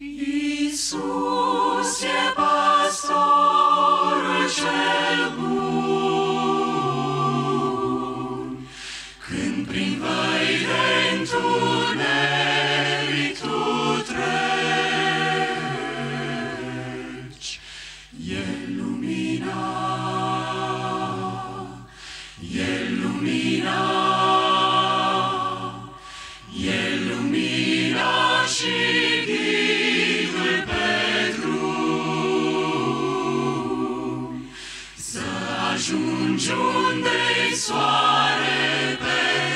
Iisus e pastorul cel bun, când prin văi de întuneric tu treci. El lumina, El lumina, El lumina și ghidul pe drum, să ajungi unde-i soare pe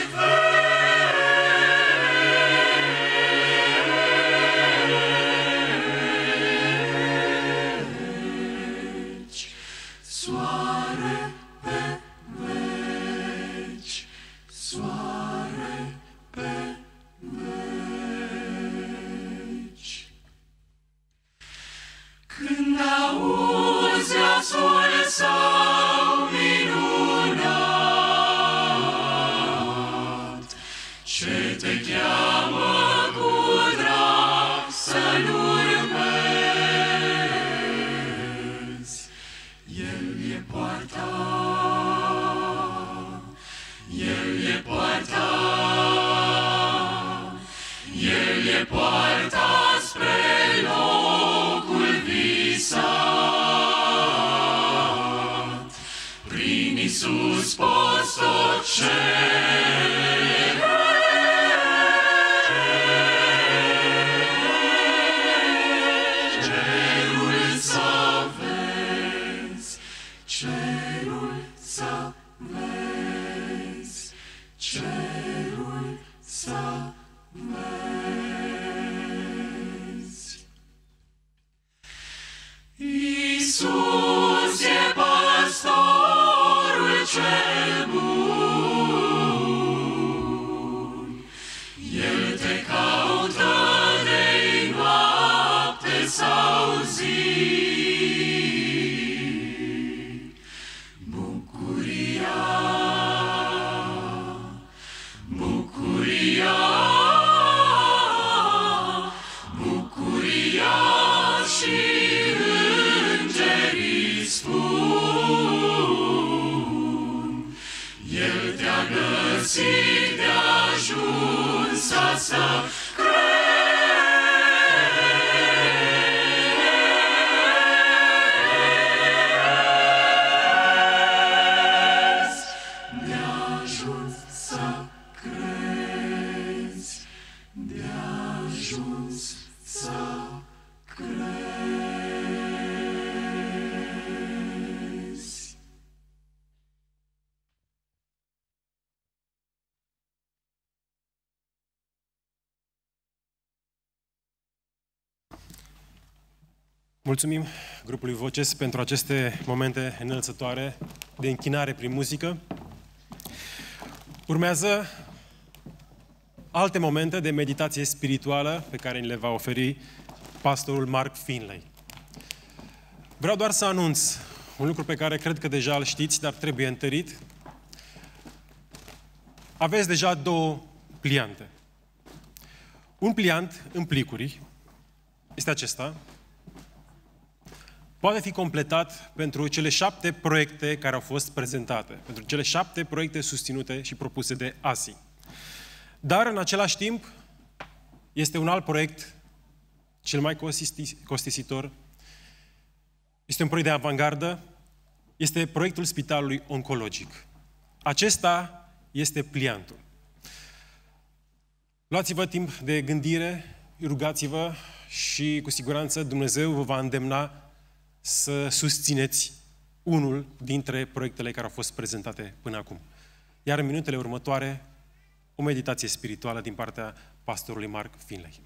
veci. Soare pe veci, soare pe veci. Când auzi glasul său minunat, ce te cheamă cu drag să-L urmezi, El e poarta, El e poarta, El e poarta spre locul visat. Prin Iisus poți tot cerul să vezi, cerul să vezi, cerul să vezi. Iisus e pastorul cel bun, El te caută de noapte sau zi. Bucuria, bucuria, bucuria și îngerii spun, El te-a găsit de ajuns să crezi, de ajuns să crezi, de ajuns să crezi. Mulțumim grupului Voces pentru aceste momente înălțătoare de închinare prin muzică. Urmează alte momente de meditație spirituală pe care ni le va oferi pastorul Mark Finley. Vreau doar să anunț un lucru pe care cred că deja îl știți, dar trebuie întărit. Aveți deja două pliante. Un pliant în plicuri este acesta. Poate fi completat pentru cele 7 proiecte care au fost prezentate, pentru cele 7 proiecte susținute și propuse de ASI. Dar, în același timp, este un alt proiect, cel mai costisitor. Este un proiect de avangardă, este proiectul Spitalului Oncologic. Acesta este pliantul. Luați-vă timp de gândire, rugați-vă și, cu siguranță, Dumnezeu vă va îndemna să susțineți unul dintre proiectele care au fost prezentate până acum. Iar în minutele următoare, o meditație spirituală din partea pastorului Mark Finley.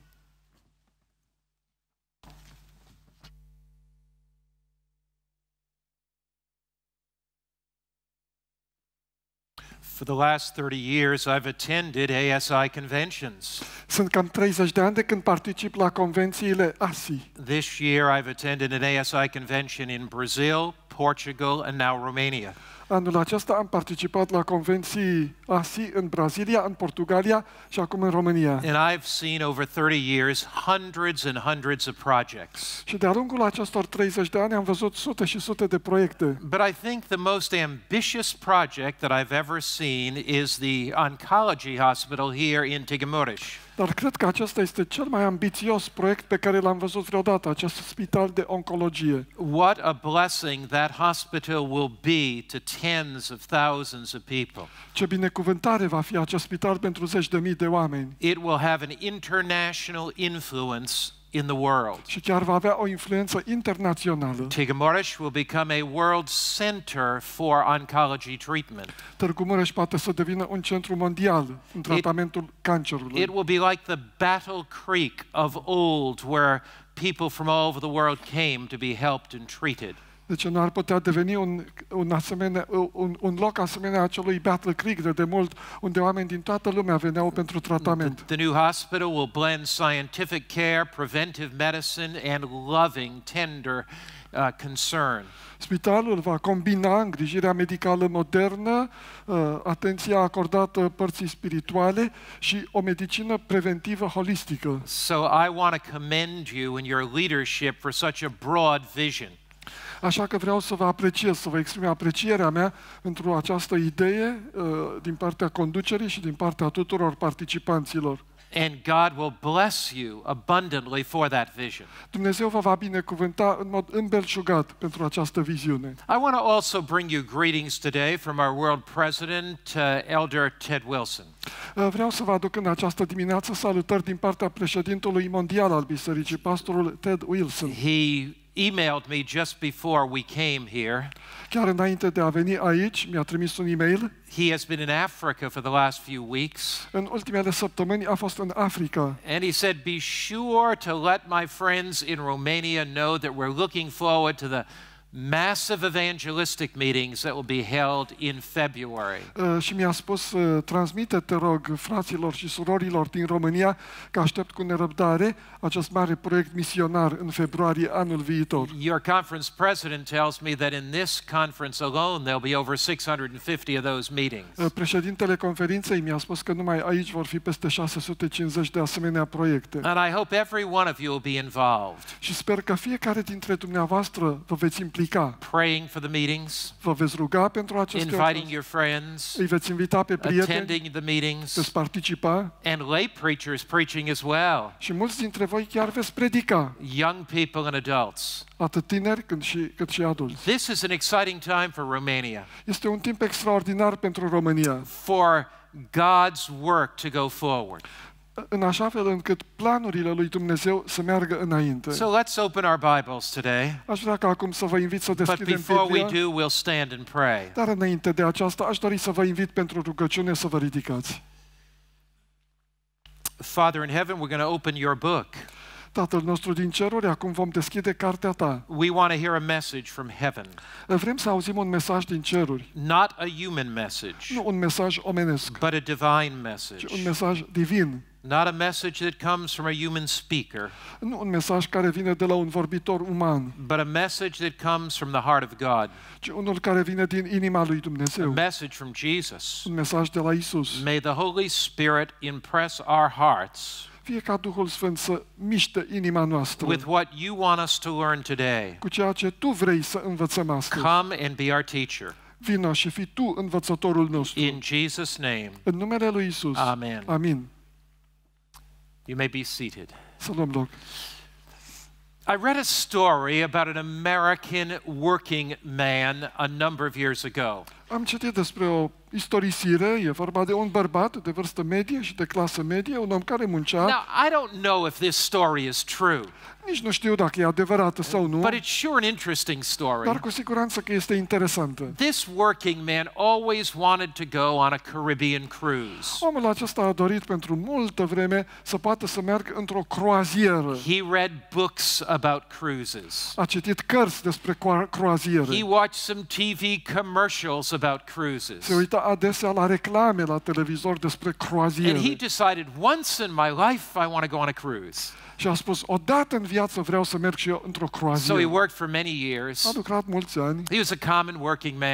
For the last 30 years, I've attended ASI conventions. Sunt cam 30 de ani de când particip la convențiile ASI. This year, I've attended an ASI convention in Brazil, Portugal, and now Romania. Anul acesta am participat la convenții ASI în Brazilia, în Portugalia și acum în România. And I've seen over 30 years hundreds and hundreds of projects. Și de-a lungul acestor 30 de ani am văzut sute și sute de proiecte. But I think the most ambitious project that I've ever seen is the oncology hospital here in Tigumuris. Dar cred că acesta este cel mai ambițios proiect pe care l-am văzut vreodată, acest spital de oncologie. What a blessing that hospital will be to tens of thousands of people. Ce binecuvântare va fi acest spital pentru zeci de mii de oameni. It will have an international influence in the world. Și chiar va avea o influență internațională. Tigumuris will become a world center for oncology treatment. Târgu Mureș poate să devină un centru mondial în tratamentul cancerului. It will be like the Battle Creek of old, where people from all over the world came to be helped and treated. Deci nu ar putea deveni un loc asemenea acelui Battle Creek de demult, unde oameni din toată lumea veneau pentru tratament. The new hospital will blend scientific care, preventive medicine, and loving, tender concern. Spitalul va combina îngrijirea medicală modernă, atenția acordată părții spirituale și o medicină preventivă holistică. So I want to commend you in your leadership for such a broad vision. Așa că vreau să vă apreciez, să vă exprim aprecierea mea pentru această idee din partea conducerii și din partea tuturor participanților. And God will bless you abundantly for that vision. Dumnezeu vă va binecuvânta în mod îmbelșugat pentru această viziune. I want to also bring you greetings today from our world president, Elder Ted Wilson. Vreau să vă aduc în această dimineață salutări din partea președintelui mondial al bisericii, pastorul Ted Wilson. He emailed me just before we came here. Chiar înainte de a veni aici, mi-a trimis un e-mail. He has been in Africa for the last few weeks. În ultimele săptămâni a fost în Africa. And he said, be sure to let my friends in Romania know that we're looking forward to the massive evangelistic meetings that will be held in February. Și mi-a spus, transmite, te rog, fraților și surorilor din România, că aștept cu nerăbdare acest mare proiect misionar în februarie anul viitor. Your conference president tells me that in this conference alone there'll be over 650 of those meetings. Președintele conferinței mi-a spus că numai aici vor fi peste 650 de asemenea proiecte. And I hope every one of you will be involved. Și sper că fiecare dintre dumneavoastră vă veți implica. Praying for the meetings, vă veți ruga pentru aceste inviting your friends, îi veți invita pe prieteni, attending the meetings, veți participa, and lay preachers preaching as well. Și mulți dintre voi chiar veți predica. Young people and adults. Atât tineri cât și adulți. This is an exciting time for Romania. Este un timp extraordinar pentru România. For God's work to go forward. În așa fel încât planurile lui Dumnezeu să meargă înainte. So let's open our Bibles today. Aș vrea ca acum să vă invit să But deschidem before we Biblia. do, we'll stand and pray. Dar înainte de aceasta, aș dori să vă invit pentru rugăciune să vă ridicați. Father in heaven, we're going to open your book. Tatăl nostru din ceruri, acum vom deschide cartea ta. We want to hear a message from heaven. Vrem să auzim un mesaj din ceruri. Not a human message, Nu un mesaj omenesc, but a divine message. ci un mesaj divin. Not a message that comes from a human speaker, Nu un mesaj care vine de la un vorbitor uman, but a message that comes from the heart of God. ci unul care vine din inima lui A Dumnezeu. message from Jesus. Un mesaj de la Isus. May the Holy Spirit impress our hearts Fie ca Duhul Sfânt să miște inima noastră with what you want us to learn today. cu ceea ce tu vrei să învățăm astăzi. Come and be our teacher. Vino și fii tu învățătorul nostru. In Jesus' name, În numele lui Isus. Amen. Amin. You may be seated. Să luăm loc. I read a story about an American working man a number of years ago. Am citit despre o istorisire, e vorba de un bărbat de vârstă medie și de clasă medie, un om care muncea. Now, I don't know if this story is true, Nici nu știu dacă e adevărată sau nu, but it's sure an interesting story. dar cu siguranță că este interesantă. This working man always wanted to go on a Caribbean cruise. Omul acesta a dorit pentru multă vreme să poată să meargă într-o croazieră. He read books about cruises. A citit cărți despre croazieră. He watched some TV commercials about cruises. Se uita adesea la reclame la televizor despre And he croaziere. decided, once in my life, I want to go on a cruise. Și a spus, odată în viață vreau să merg și eu într-o So he croazieră. worked for many A years. lucrat mulți ani, He was a common working man.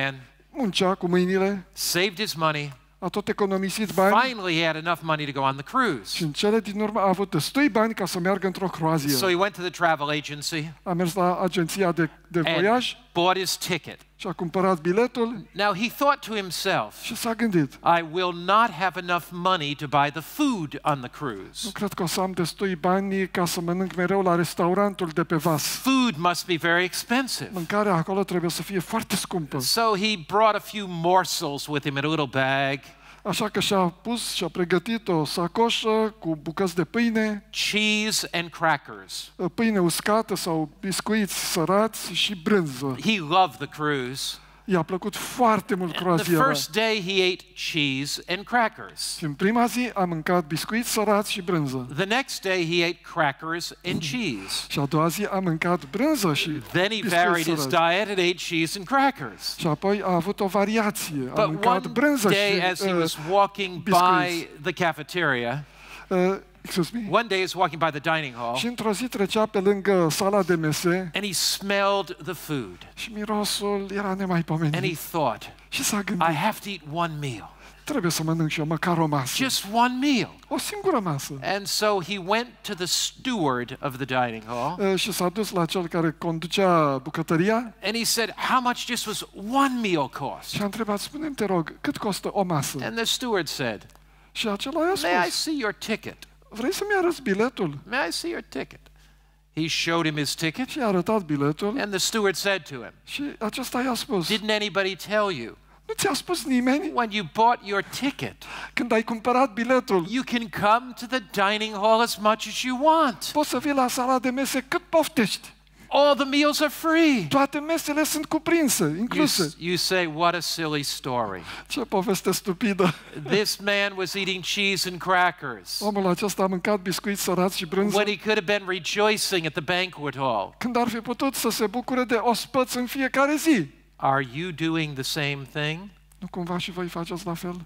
muncea cu mâinile, saved his money. a tot economisit bani Finally, he had enough money to go on the cruise. și în cele din urmă a avut destui bani ca să meargă într-o So croazieră. he went to the travel agency A mers la agenția de and voiaj bought his ticket. și a cumpărat biletul Now he thought to himself, și s-a gândit, I will not have enough money to buy the food on the cruise. nu cred că o să am destui bani ca să mănânc mereu la restaurantul de pe vas. Food must be very expensive. Mâncarea acolo trebuie să fie foarte scumpă. So he brought a few morsels with him in a little bag, Așa că și-a pus și-a pregătit o sacoșă cu bucăți de pâine, cheese and crackers. pâine uscată sau biscuiți sărați și brânză. He loved the cruise. I-a plăcut foarte mult The croaziera. first day he ate cheese and crackers. Și în prima zi a mâncat biscuiți sărați și brânză. The next day he ate crackers and cheese. Și a doua zi a mâncat brânză și Then he biscuiți varied his sărați. diet and ate cheese and crackers. Și apoi a avut o variație. A But mâncat one brânză day, și as he was walking by biscuiți. the cafeteria, Excuse me. one day he was walking by the dining hall, Și într-o zi trecea pe lângă sala de mese and he smelled the food, și mirosul era and he nemaipomenit. thought, Și s-a I gândit, have to eat one meal, trebuie să mănânc și eu măcar o masă. just one meal. O singură masă. And so he went to the steward of the dining hall, Și s-a dus la cel care conducea bucătăria and he said, how much just was one meal cost? și a întrebat, spune-mi, te rog, cât costă o masă? And the steward said, Și acela i-a may I spus, see your ticket? vrei să-mi arăți biletul? May I see your ticket? He showed him his ticket, Și i-a arătat biletul and the steward said to him, și acesta i-a spus, didn't anybody tell you? nu ți-a spus nimeni? When you bought your ticket, Când ai cumpărat biletul, you can come to the dining hall as much as you want. poți să vii la sala de mese cât poftești. All the meals are free. Toate mesele sunt cuprinse, incluse. You say, what a silly story. Ce poveste stupidă! This man was eating cheese and crackers Omul acesta a mâncat biscuiți sărați și brânză when he could have been rejoicing at the banquet hall. când ar fi putut să se bucure de ospăți în fiecare zi. Are you doing the same thing? Nu cumva și voi faceți la fel?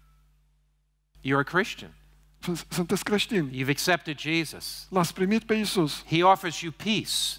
You're a Christian. Sunteți creștini. You've accepted Jesus. L-ați primit pe Iisus He offers you peace,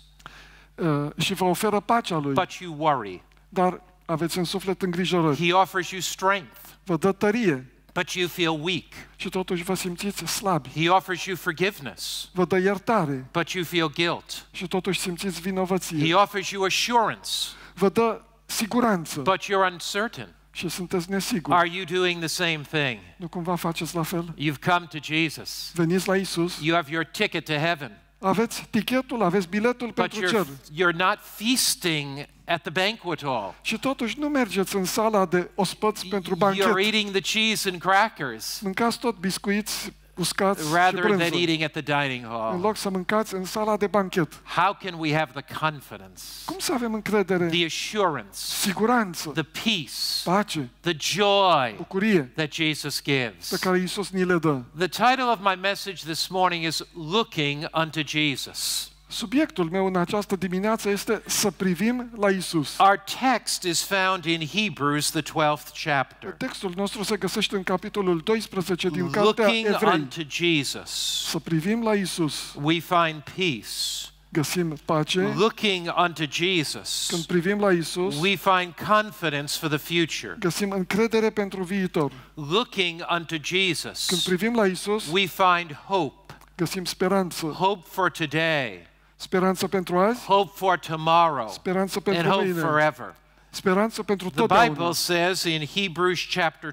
și vă oferă pacea Lui, but you worry. dar aveți în suflet îngrijorări. He offers you strength, Vă dă tărie but you feel weak. și totuși vă simțiți slabi. He offers you forgiveness, Vă dă iertare but you feel guilt. și totuși simțiți He vinovăție. offers you assurance, Vă dă siguranță but you're uncertain. și sunteți nesiguri. Are you doing the same thing? Nu cumva faceți la fel? You've come to Jesus. Veniți la Iisus, You have your ticket to heaven, aveți tichetul, aveți biletul but pentru cer. you're not feasting at the banquet hall. Și totuși nu mergeți în sala de ospăți pentru You're banchet. eating the cheese and crackers Mâncați tot biscuiți uscați și rather than brânză, eating at the dining în hall. loc să mâncați în sala de banchet. How can we have the confidence, Cum să avem încredere, the assurance, siguranță, the peace, pace, the joy bucurie that Jesus pe gives? care Iisus ni le dă? The title of my message this morning is Looking unto Jesus. Subiectul meu în această dimineață este să privim la Iisus. Our text is found in Hebrews, the 12th chapter. Textul nostru se găsește în capitolul 12 din Cartea Looking Evrei. unto Jesus, Să privim la Iisus, we find peace. găsim pace. Looking unto Jesus, Când privim la Iisus, we find confidence for the future. găsim încredere pentru viitor. Looking unto Când Jesus, privim la Iisus, we find hope. găsim speranță. Hope for today, Speranță pentru azi, hope for tomorrow, speranță and pentru hope mâine, forever. speranță pentru The totdeauna. Bible says in Hebrews chapter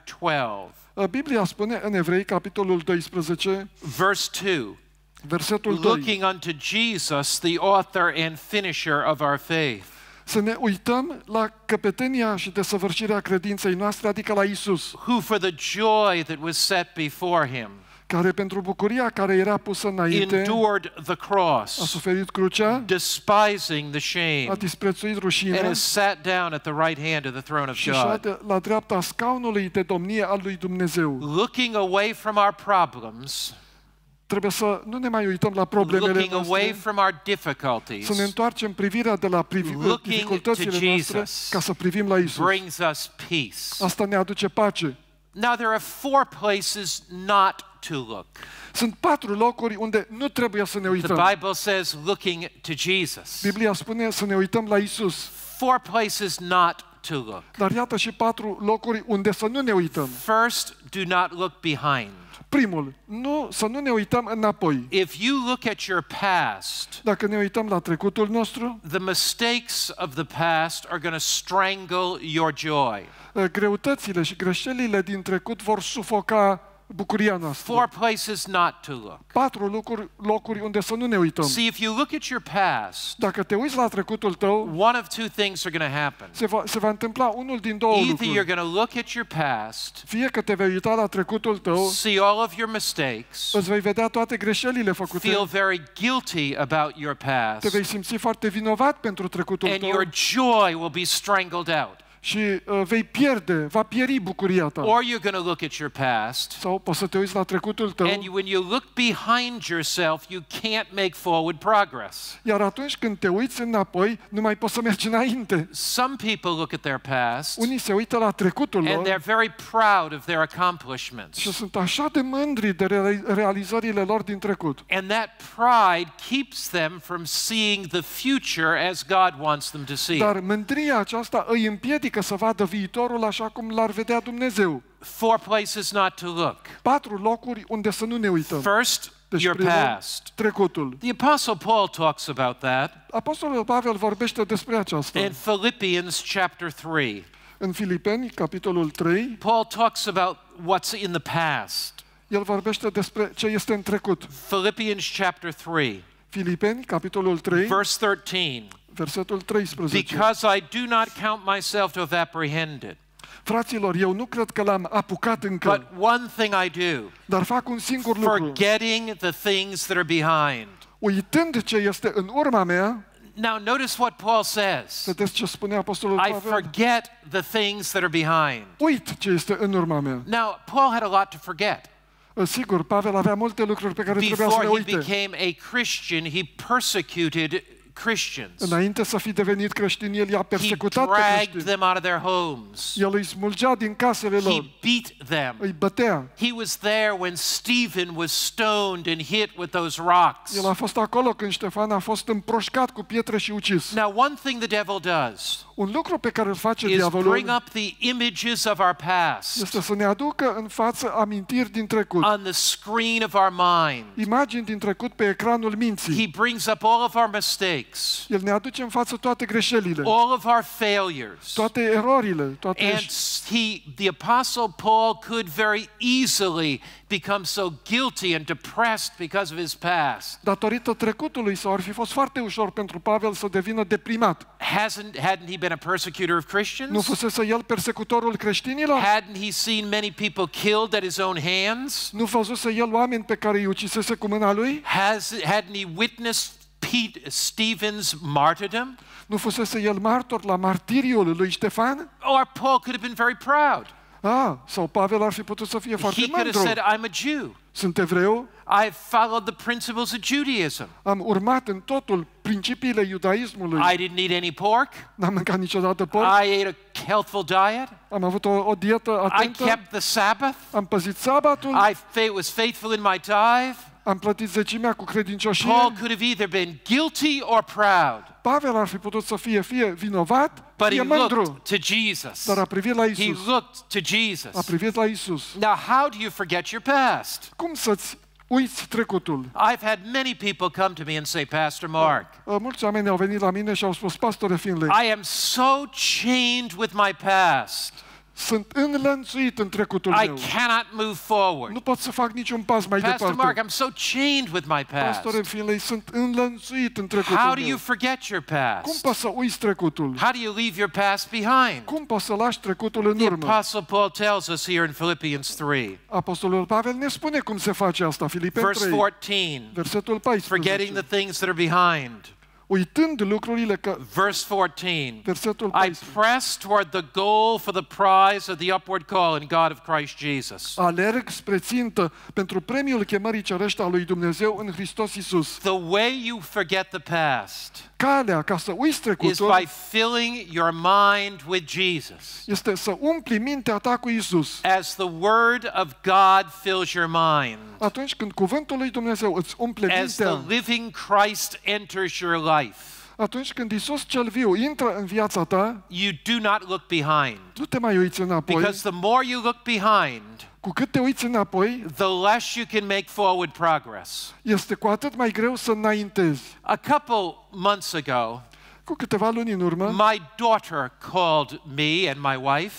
12, Biblia spune în Evrei, capitolul 12, verse 2, versetul 2, looking unto Jesus, the author and finisher of our faith, să ne uităm la căpetenia și desăvârșirea credinței noastre, adică la Iisus, who for the joy that was set before him care pentru bucuria care era pusă înainte endured the a cross, suferit crucea, despising the a shame, disprețuit and rușinea is sat down at the right hand of the throne of și God. șade la dreapta scaunului de domnie al lui Dumnezeu. Looking away from our problems, Trebuie să nu ne mai uităm la problemele looking away noastre, from our să ne difficulties, întoarcem privirea de la Looking dificultățile to noastre Jesus ca să privim la Iisus. brings us peace. Asta ne aduce pace. Now, there are 4 places not to look. Sunt 4 locuri unde nu trebuie să ne The uităm. Bible says looking to Jesus. Biblia spune să ne uităm la Iisus. 4 places not to look. Dar iată și 4 locuri unde să nu ne uităm. First, do not look behind. Primul, să nu ne uităm înapoi. If you look at your past, Dacă ne uităm la trecutul nostru, the mistakes of the past are going to strangle your joy. greutățile și greșelile din trecut vor sufoca bucuria noastră. 4 places not to look. 4 locuri unde să nu ne uităm. See, if you look at your past, Dacă te uiți la trecutul tău, one of two things are going to happen. se va întâmpla unul din două Either lucruri. you're going to look at your past, Fie că te vei uita la trecutul tău, see all of your mistakes, îți vei vedea toate greșelile făcute, feel very guilty about your te past, vei simți foarte vinovat pentru trecutul and tău your joy will be strangled out. și va pieri bucuria ta. Or you're going to look at your past, Sau poți să te uiți la trecutul tău, and when you look behind yourself, you can't make forward progress. iar atunci când te uiți înapoi, nu mai poți să mergi înainte. Some people look at their past, Unii se uită la trecutul and lor they're very proud of their accomplishments. și sunt așa de mândri de realizările lor din trecut. And that pride keeps them from seeing the future as God wants them to see. Dar mândria aceasta îi împiedică să vadă viitorul așa cum l-ar vedea Dumnezeu. 4 places not to look. 4 locuri unde să nu ne uităm. First, Deci your primul, past. trecutul. The Apostle Paul talks about that Apostolul Pavel vorbește despre aceasta. in Philippians chapter 3. În Filipeni, capitolul 3, Paul talks about what's in the past. el vorbește despre ce este în trecut. Philippians chapter 3, Filipeni, capitolul 3, verse 13. versetul 13. Because I do not count myself to have apprehended, Fraților, eu nu cred că l-am apucat but încă, one thing I do, dar fac un singur lucru. forgetting the things that are behind. Uitând ce este în urma mea, Now notice what Paul says. vedeți ce spune Apostolul I Pavel? forget the things that are behind. Uit ce este în urma mea. Now, Paul had a lot to forget. Sigur, Pavel avea multe lucruri pe care trebuia să Before le he uite. became a Christian, he persecuted Christians. Înainte să fi devenit creștin, el i-a He persecutat pe dragged creștini. them out of their homes. El îi smulgea din casele He lor, beat them. îi bătea. He was there when Stephen was stoned and hit with those rocks. El a fost acolo când Ștefan a fost împroșcat cu pietre și ucis. Now, one thing the devil does Un lucru pe care îl face is bring diavolul up the images of our past este să ne aducă în față amintiri din trecut, on the screen of our mind. imagini din trecut pe ecranul minții. He brings up all of our mistakes, El ne aduce în față toate greșelile, all of our failures. toate erorile, toate And the Apostle Paul could very easily become so guilty and depressed because of his past. datorită trecutului său ar fi fost foarte ușor pentru Pavel să devină deprimat. Hadn't he been a persecutor of Nu Christians? fusese el persecutorul creștinilor? Hadn't he seen many people killed at his own hands? Nu văzuse el oameni pe care îi ucisese cu mâna lui? Hadn't he witnessed Stephen's martyrdom? Nu fusese el martor la martiriul lui Ștefan? Or Paul could have been very proud. Sau Pavel ar fi putut să fie foarte He could have said, mândru. I'm a Jew. Sunt evreu, I've followed the principles of Judaism. am urmat în totul principiile iudaismului. I didn't eat any pork. N-am mâncat niciodată porc, I ate a healthful diet. am avut o dietă I atentă, kept the Sabbath. am păzit sabatul, Was faithful in my tithe. am plătit zecimea cu credincioșie. Paul could have either been guilty or proud, Pavel ar fi putut să fie vinovat, but he fie mândru, looked to Jesus. dar a privit la He Isus. looked to A Jesus. privit la Isus. Now, how do you forget your past? Cum să-ți uiți trecutul? I've had many people come to me and say, Pastor Mark, Mulți oameni au venit la mine și au spus, Pastore Finley, I am so chained with my past. sunt înlănțuit în trecutul I meu. cannot move forward. Nu pot să fac niciun pas mai Pastor Mark, departe. I'm so chained with my past. Pastore Finley, sunt înlănțuit în How trecutul do you meu. forget your Cum past? poți să uiți trecutul? How do you leave your past behind? Cum poți să lași trecutul în The urmă? Apostle Paul tells us here in Philippians 3, Apostolul Pavel ne spune cum se face asta. Filipeni verse 3, 14, versetul forgetting 14. the things that are behind. Uitând lucrurile că... Verse 14, Versetul I 14. press toward the goal for the prize of the upward call in God of Christ Jesus. Alerg spre țintă pentru premiul chemării cerești al lui Dumnezeu în Hristos Iisus. The way you forget the past Calea ca să uiți is trecutul by filling your mind with Jesus. este să umpli mintea ta cu Iisus. As the Word of God fills your mind, Atunci când cuvântul lui Dumnezeu îți umple as the mintea, living Christ enters your life, Atunci când Iisus cel viu intră în viața ta, you do not look behind. nu te mai uiți înapoi. Because the more you look behind, Cu cât te uiți înapoi, the less you can make forward progress. este cu atât mai greu să înaintezi. A couple months ago, Cu câteva luni în urmă, my daughter called me and my wife.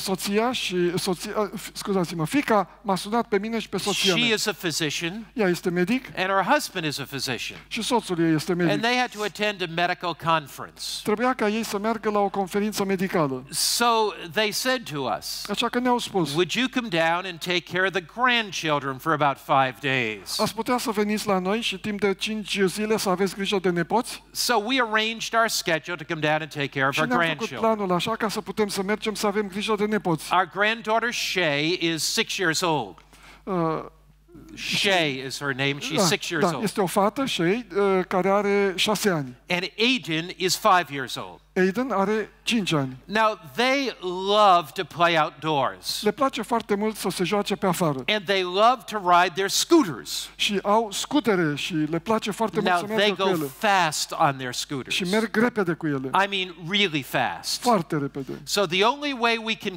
fiica m-a sunat pe mine și pe soția She mea. is a physician, Ea este medic and her husband is a physician. și soțul ei este And medic. they had to attend a medical conference. Trebuia ca ei să meargă la o conferință medicală. So they said to us, Așa că ne-au spus, would you come down and take care of the grandchildren for about 5 days? ați putea să veniți la noi și timp de 5 zile să aveți grijă de nepoți? So we arranged our schedule to come down and take care of Și our ne-am făcut grandchildren. planul așa ca să putem să mergem să avem grijă de nepoți. Our granddaughter Shay is 6 years old. Shay is her name. She's 6 years Da, old. este o fată și ei care are 6 ani. And Aiden is 5 years old. Aiden are 5 ani. Now, they love to play outdoors. Le place foarte mult să se joace pe afară. And they love to ride their scooters. Și au scutere și le place foarte mult Now, să they meargă cu go ele. fast on their scooters. Și merg repede cu ele. I mean, really fast. Foarte repede. So the only way we can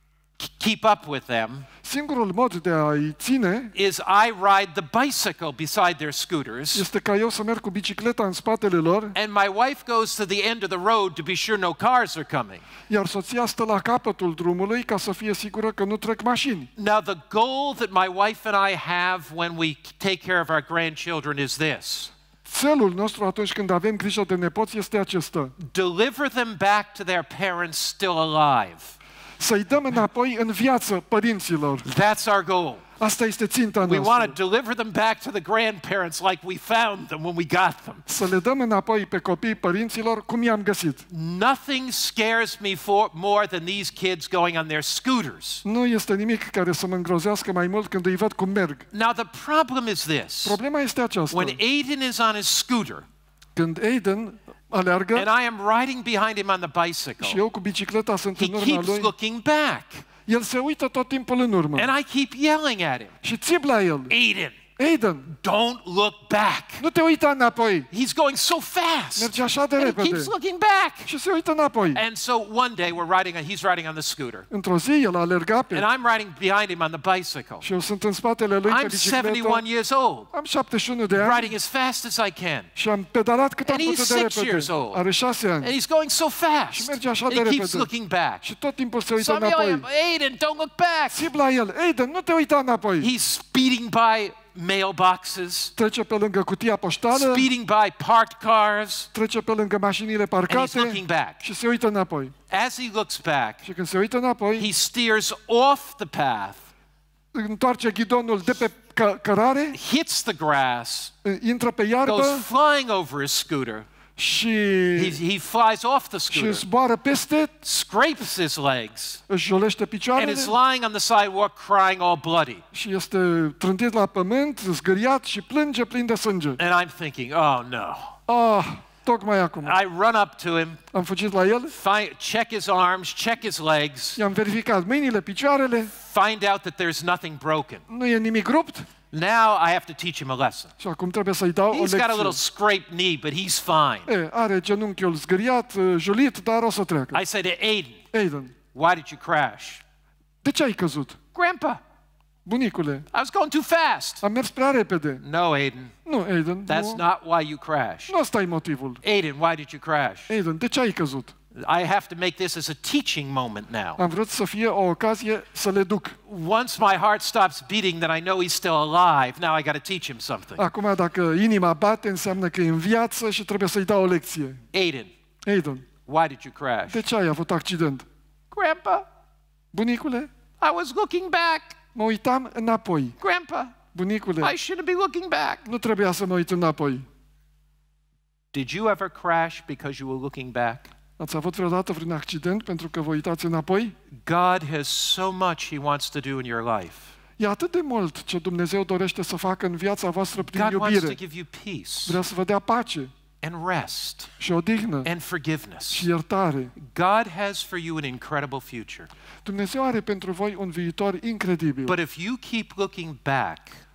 keep up with them Singurul mod de a-i ține is I ride the bicycle beside their scooters, este ca eu să merg cu bicicleta în spatele lor, and my wife goes to the end of the road to be sure no cars are coming. iar soția stă la capătul drumului ca să fie sigură că nu trec mașini. Now, the goal that my wife and I have when we take care of our grandchildren is this: Țelul nostru atunci când avem grijă de nepoți este acesta. deliver them back to their parents still alive. Să-i dăm înapoi în viață părinților. That's our goal. Asta este ținta We want noastră. to deliver them back to the grandparents like we found them when we got them. Să le dăm înapoi pe copiii părinților cum i-am găsit. Nothing scares me more than these kids going on their scooters. Nu este nimic care să mă îngrozească mai mult când îi văd cum merg. Now, the problem is this. Problema este aceasta. When Aiden is on his scooter, Când Aiden aleargă and I am riding behind him on the și bicycle, eu cu bicicleta sunt he în urma keeps lui, looking back. el se uită tot timpul în urmă And I keep yelling at him, și țip la el. Aiden, Aiden, don't look back. nu te uita înapoi. He's going so fast. Merge așa de And he repede. keeps looking back. Și se uită înapoi. And so one day he's riding on the scooter. Într-o zi el alerga pe And I'm riding behind him on the bicycle. și eu sunt în spatele lui pe I'm bicicletă. 71 years old, Am 71 de ani riding as fast as I can. și am pedalat cât am And he's putut de 6 repede. years old. Are 6 And ani he's going so fast. Și merge așa And de he keeps repede. looking back. și tot timpul se So uită I'm yelling at him, înapoi. Aiden, don't look back. Țip la el. Aiden, nu te uita înapoi. He's speeding by mailboxes, Trece pe lângă cutia poștală, speeding by parked cars, trece pe lângă mașinile and he's parcate looking back. și se uită înapoi. As he looks back, Și când se uită înapoi, he steers off the path, întoarce ghidonul de pe cărare, hits the grass, intră pe goes iarbă flying over his scooter. și He flies off the și scooter, zboară peste, scrapes his legs, își jolește and picioarele is lying on the sidewalk crying all bloody. și este trântit la pământ, zgâriat și plânge plin de sânge. And I'm thinking, oh no. Tocmai acum. I run up to him, Am fugit la el, check his arms, check his legs, i-am verificat mâinile, picioarele, find out that there's nothing broken. nu e nimic rupt Now I have to teach him a lesson. și acum trebuie să-i dau o He's got a little lecție. scraped knee, but he's fine. Are genunchiul zgâriat, julit, dar o să treacă. I say to Aiden, Aiden, why did you crash? de ce ai căzut? Grandpa, Bunicule, I was going too fast. am mers prea repede. No, Aiden, Nu, Aiden, that's nu, not why you crashed. nu ăsta e motivul. Aiden, why did you crash? Aiden, de ce ai căzut? I have to make this as a teaching moment now. Am vrut să fie o ocazie să le duc. Once my heart stops beating, then I know he's still alive. Now I got to teach him something. Acum, dacă inima bate, înseamnă că e în viață și trebuie să-i dau o lecție. Aiden, Aiden, why did you crash? de ce ai avut accident? Grandpa, Bunicule, I was looking back. mă uitam înapoi. Grandpa, Bunicule, I shouldn't be looking back. nu trebuia să mă uit înapoi. Did you ever crash because you were looking back? Ați avut vreodată vreun accident pentru că vă uitați înapoi? God has so much He wants to do in your life. E atât de mult ce Dumnezeu dorește să facă în viața voastră prin God wants to iubire. give you peace Vrea să vă dea pace and rest și odihnă and forgiveness. și iertare. God has for you an incredible future. Dumnezeu are pentru voi un viitor incredibil. But if you keep looking back,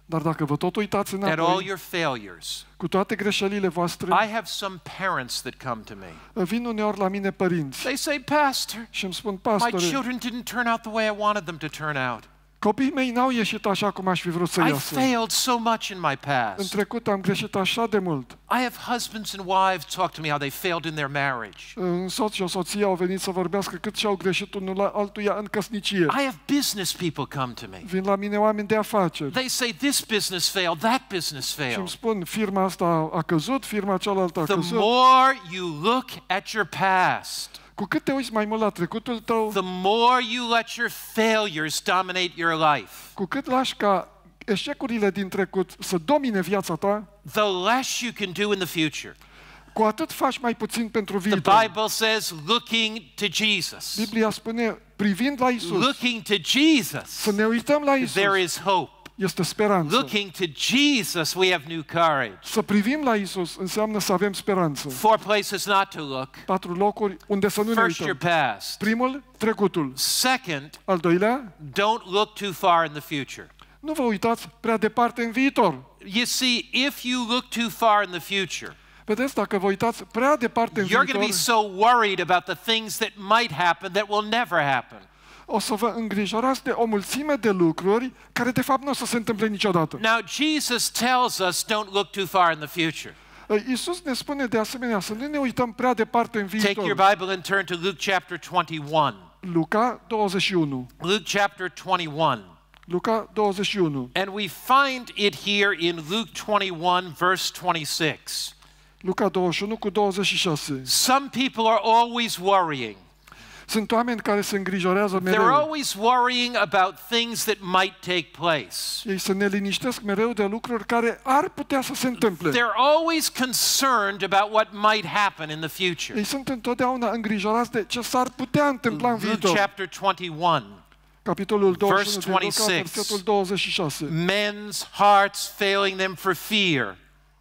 Dar dacă vă tot uitați at all înapoi, your failures, cu toate greșelile voastre, I have some parents that come to me. vin uneori la mine părinți They say, Pastor, și îmi spun, my pastore, children didn't turn out the way I wanted them to turn out. copiii mei n-au ieșit așa cum aș fi vrut să I iasă. failed so much in my În past. trecut am greșit așa de mult. I have husbands and wives talk to me how they failed in their marriage. Un soț și o soție au venit să vorbească cât și-au greșit unul la altuia în căsnicie. I have business people come to me. Vin la mine oameni de afaceri They say this business failed, that business și îmi failed. spun, firma asta a căzut, firma cealaltă a The căzut. more you look at your past, Cu cât te uiți mai mult la trecutul tău, the more you let your failures dominate your life, cu cât lași ca eșecurile din trecut să domine viața ta, the less you can do in the future. cu atât faci mai puțin pentru The viitor. Bible says, looking to Jesus. Biblia spune, privind la Isus, Looking to Jesus, să ne uităm la Isus, there is hope. este speranță. Looking to Jesus, we have new courage. Să privim la Isus înseamnă să avem speranță. 4 places not to look. 4 locuri unde să nu ne First, your uităm. past. Primul, trecutul. Second, Al doilea, don't look too far in the future. nu vă uitați prea departe în viitor. You see, if you look too far in the future, Vedeți, dacă vă uitați prea departe în you're going to be viitor, so worried about the things that might happen that will never happen. o să vă îngrijorați de o mulțime de lucruri care de fapt nu o să se întâmple niciodată. Now, Jesus tells us don't look too far in the future. Iisus ne spune de asemenea să nu ne uităm prea departe în Take your viitor. Bible and turn to Luke chapter 21. Luca 21. Luke chapter 21. Luca 21. And we find it here in Luke 21, verse 26. Luca 21 cu 26. Some people are always worrying. Sunt oameni care se îngrijorează They're mereu. always worrying about things that might take place. Ei se neliniștesc mereu de lucruri care ar putea să se întâmple. They're always concerned about what might happen in the future. Ei sunt întotdeauna îngrijorați de ce s-ar putea întâmpla în Luke viitor. chapter 21. Capitolul 21 Verse din Luca, 26. versetul 26. Men's hearts failing them for fear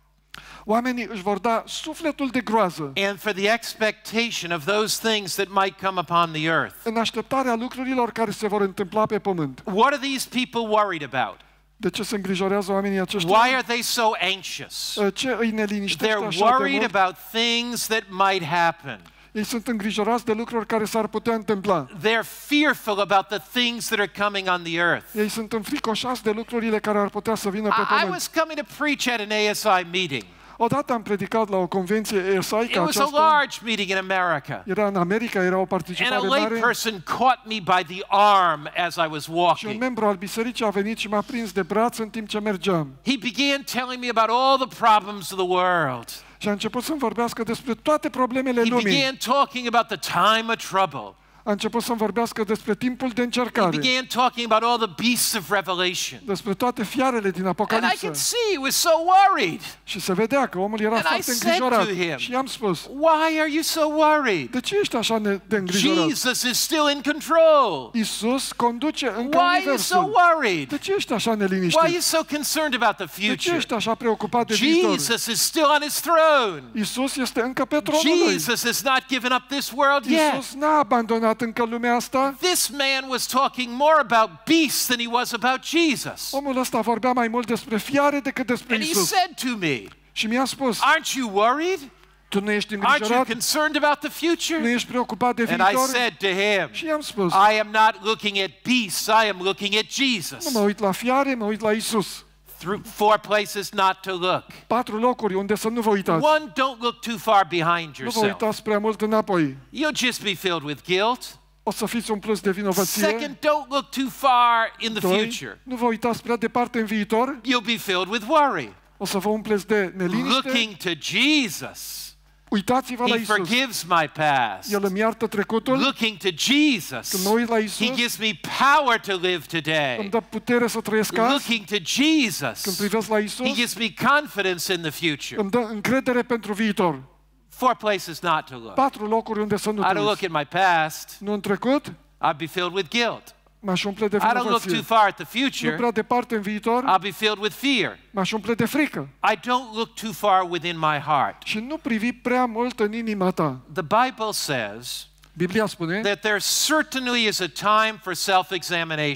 Oamenii își vor da sufletul de groază and for the expectation of those things that might come upon the earth. în așteptarea lucrurilor care se vor întâmpla pe pământ. What are these people worried about? De ce se îngrijorează oamenii Why aceștia? are they so anxious? Ce îi neliniștește They're așa de worried mult? about things that might happen. Ei sunt îngrijorați de lucruri care s-ar putea întâmpla. They're fearful about the things that are coming on the earth. Ei sunt înfricoșați de lucrurile care ar putea să vină pe I pământ. was coming to preach at an ASI meeting. Odată am predicat la o convenție ASI It ca was a aceasta. large meeting in America. Era în America, era o And a participare lay mare. person caught me by the arm as I was Și un walking. membru al bisericii a venit și m-a prins de braț în timp ce mergeam. He began telling me about all the problems of the world. Și a început să-mi vorbească despre toate problemele He lumii. began talking about the time of trouble. A început să-mi vorbească despre timpul de He încercare, began talking about all the beasts of Revelation. despre toate fiarele din And I Apocalipsă. could see he was so worried. Și se vedea că omul era And I foarte said îngrijorat. to him, Și i-am spus, Why are you so worried? de ce ești așa de îngrijorat? Jesus is still in control. Iisus conduce încă Why are you so universul. worried? De ce ești așa Why are you neliniștit? so concerned about the De ce future? ești așa preocupat de viitor? Jesus is still on his throne. Iisus este încă pe tronul lui. Jesus has not given up this world yet. Iisus n-a abandonat încă lumea asta. This man was talking more about beasts than he was about Jesus. Omul ăsta vorbea mai mult despre fiare decât despre And he Iisus. said to me, Și mi-a spus, Aren't you worried? tu nu ești Aren't you îngrijorat? concerned about the Nu future? ești preocupat de And I viitor? said to him, Și i-am spus, I am not looking at beasts, I am looking at nu Jesus. mă uit la fiare, mă uit la Iisus. Through 4 places not to look. 4 locuri unde să nu vă uitați. One, don't look too far behind Nu vă yourself. uitați prea mult înapoi. You'll just be filled with guilt. O să fiți umpluți de vinovăție. Second, don't look too far in the 2. future. Nu vă uitați prea departe în viitor. You'll be filled with worry. O să vă umpleți de neliniște. Looking to Jesus. Uitați-vă la He Iisus. forgives my past. El îmi iartă trecutul. Looking to Jesus. Când mă uit la He Iisus, gives me power to live îmi today. dă putere să trăiesc azi. Looking to Când Jesus. privesc la He Iisus, gives me confidence in the future. îmi dă încredere pentru viitor. 4 places not to look. 4 locuri unde să nu I te don't look uiți. at my past. Nu în trecut, I'll be filled with guilt. m-aș umple de I don't look too vinovăție. far at the Nu future. prea departe în viitor, I'll be filled with fear. m-aș umple de frică. I don't look too far within my heart. Și nu privi prea mult în inima ta. The Bible says Biblia spune, that there certainly is a time for self-examination.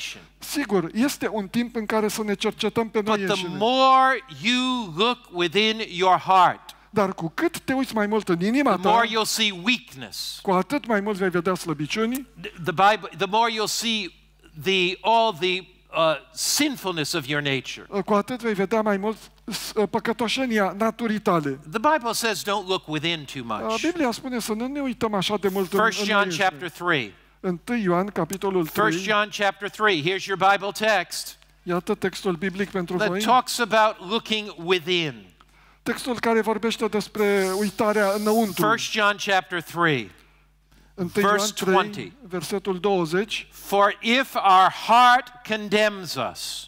Sigur, este un timp în care să ne cercetăm pe noi But the înșine. more you look within your heart, Dar cu cât te uiți mai mult în inima the ta, more you'll see weakness. cu atât mai mult vei vedea slăbiciuni, The more you'll see all the sinfulness of your nature. cu atât vei vedea mai mult păcătoșenia naturii tale. The Bible says don't look within too much. Biblia spune să nu ne uităm așa de mult 1 în John noi chapter înșine. 3. 1 Ioan, capitolul 1 3, John chapter 3. Here's your Bible text iată textul biblic pentru that voi. talks about looking within. Textul care vorbește despre uitarea înăuntru. 1 John chapter 3. 1 Ioan verse 3, 20. versetul 20. For if our heart condemns us,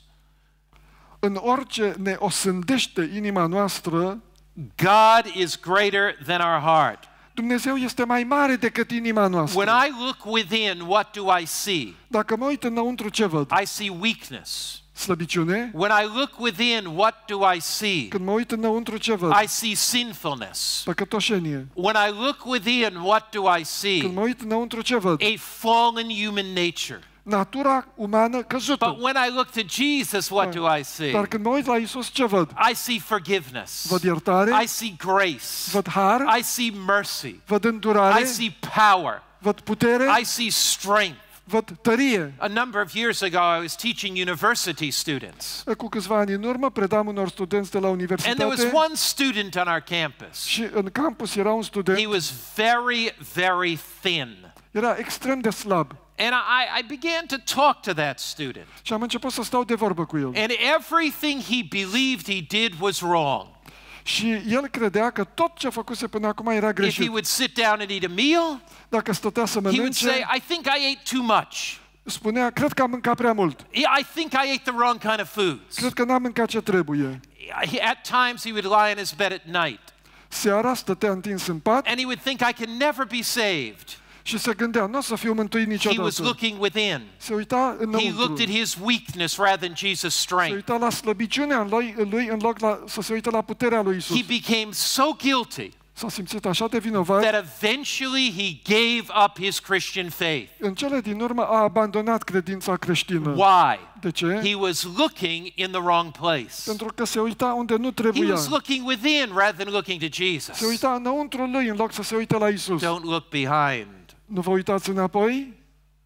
În orice ne osândește inima noastră, God is greater than our heart. Dumnezeu este mai mare decât inima noastră. When I look within, what do I see? Dacă mă uit înăuntru, ce văd? I see weakness. Slăbiciune. When I look within, what do I see? Când mă uit înăuntru, ce văd? I see sinfulness. Păcătoșenie. When I look within, what do I Când see? mă uit înăuntru, ce văd? A fallen human nature. Natura umană căzută. But when I look to Jesus, what do I see? Dar când mă uit la Isus, ce văd? I see forgiveness. Văd iertare, I see grace. văd har, I see mercy. văd îndurare, I see power. văd putere, I see strength. văd tărie. A number of years ago, I was teaching university students. Cu câțiva ani în urmă predam unor studenți de la And there was universitate one student on our campus. și în campus era un He student, was very, very thin. era extrem de slab. And I began to talk to that student. Și am început să stau de vorbă cu el. And everything he believed he did was wrong. Și el credea că tot ce făcuse până acum era If he greșit. would sit down and eat a meal, Dacă stătea să he would mănânce, say, I think I ate too much. spunea, cred că am mâncat prea mult. I think I ate the wrong kind of foods. Cred că n-am mâncat ce trebuie. At times he would lie in his bed at night. Seara stătea întins în pat And he would think, I can never be saved. și se gândea, nu o să fiu mântuit He was niciodată. looking within. Se uita He looked înăuntru. at his weakness rather than Jesus' Se strength. uita la slăbiciunea lui în loc să se uite la puterea lui Isus. He became so guilty S-a simțit așa de vinovat, that eventually he gave up his Christian faith. în cele din urmă a abandonat credința creștină. Why? De ce? He was looking in the wrong place. Pentru că se uita unde nu He trebuia. was looking within rather than looking to Se Jesus. uita înăuntru lui în loc să se uite la Isus. Don't look behind. Nu vă uitați înapoi?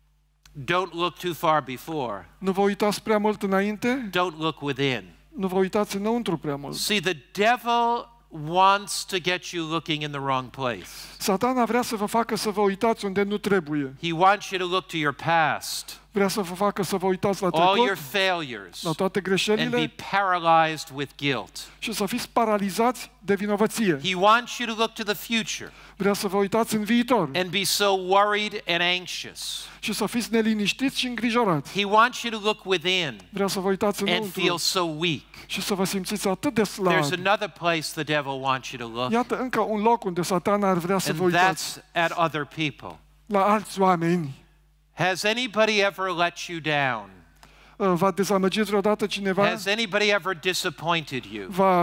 Don't look too far before. Nu vă uitați prea mult înainte? Don't look within. Nu vă uitați înăuntru prea mult. See, the devil wants to get you looking in the wrong place. Satana vrea să vă facă să vă uitați unde nu trebuie. He wants you to look to your past, Vrea să vă facă să vă uitați la all your trecut, failures, la toate and be greșelile paralyzed with guilt. și să fiți paralizați de vinovăție. He wants you to look to the future Vrea să vă uitați în viitor and be so worried and anxious. și să fiți neliniștiți și îngrijorați. He wants you to look within Vrea să vă uitați and înăuntru feel so weak. și să vă simțiți atât de There's slabi. another place the devil wants you to look, Iată încă un loc unde Satana ar vrea să vă and uitați, that's at other people. la alți oameni. Has anybody ever let you down? V-a dezamăgit vreodată cineva? Has anybody ever disappointed you?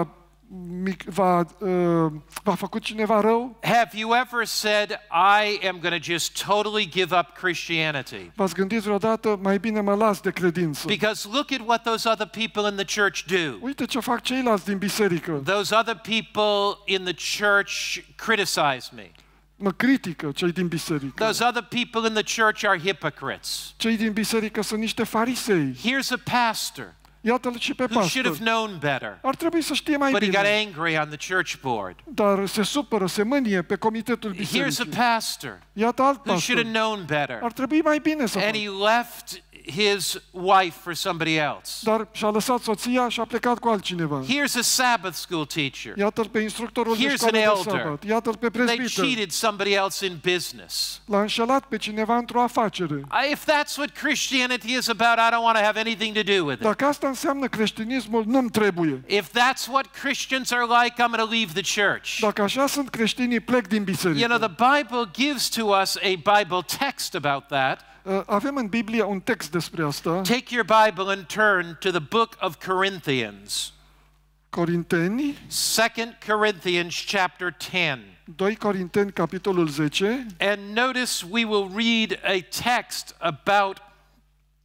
V-a făcut cineva rău? Have you ever said, I am going to just totally give up Christianity? V-ați gândit vreodată, mai bine mă las de credință? Because look at what those other people in the church do. Uite ce fac ceilalți din biserică. Those other people in the church criticize me. Mă critică cei din biserică. Those other people in the church are hypocrites. Cei din biserică sunt niște farisei. Here's a pastor Iată-l și pe who should pastor. have known better, Ar trebui să știe mai but he got bine. angry on the church board. Dar se supără, se mânie pe comitetul Here's a bisericii. pastor Iată alt who should pastor. have known better, Ar trebui mai bine să and facă. he left his wife for somebody else. Dar și-a lăsat soția și a plecat cu altcineva. Here's a Sabbath school teacher. Iată-l pe instructorul de Here's școală an de elder. sabat. Iată-l pe They prezbiter. cheated somebody else in business. L-a înșelat pe cineva într-o afacere. If that's what Christianity is about, I don't want to have anything to do with it. Dacă asta înseamnă creștinismul, nu-mi trebuie. If that's what Christians are like, I'm going to leave the church. Dacă așa sunt creștinii, plec din biserică. You know, the Bible gives to us a Bible text about that. Avem în Biblie un text despre asta. Take your Bible and turn to the book of Corinthians. Corinteni, 2 Corinthians chapter 10. 2 Corinteni, capitolul 10. And notice we will read a text about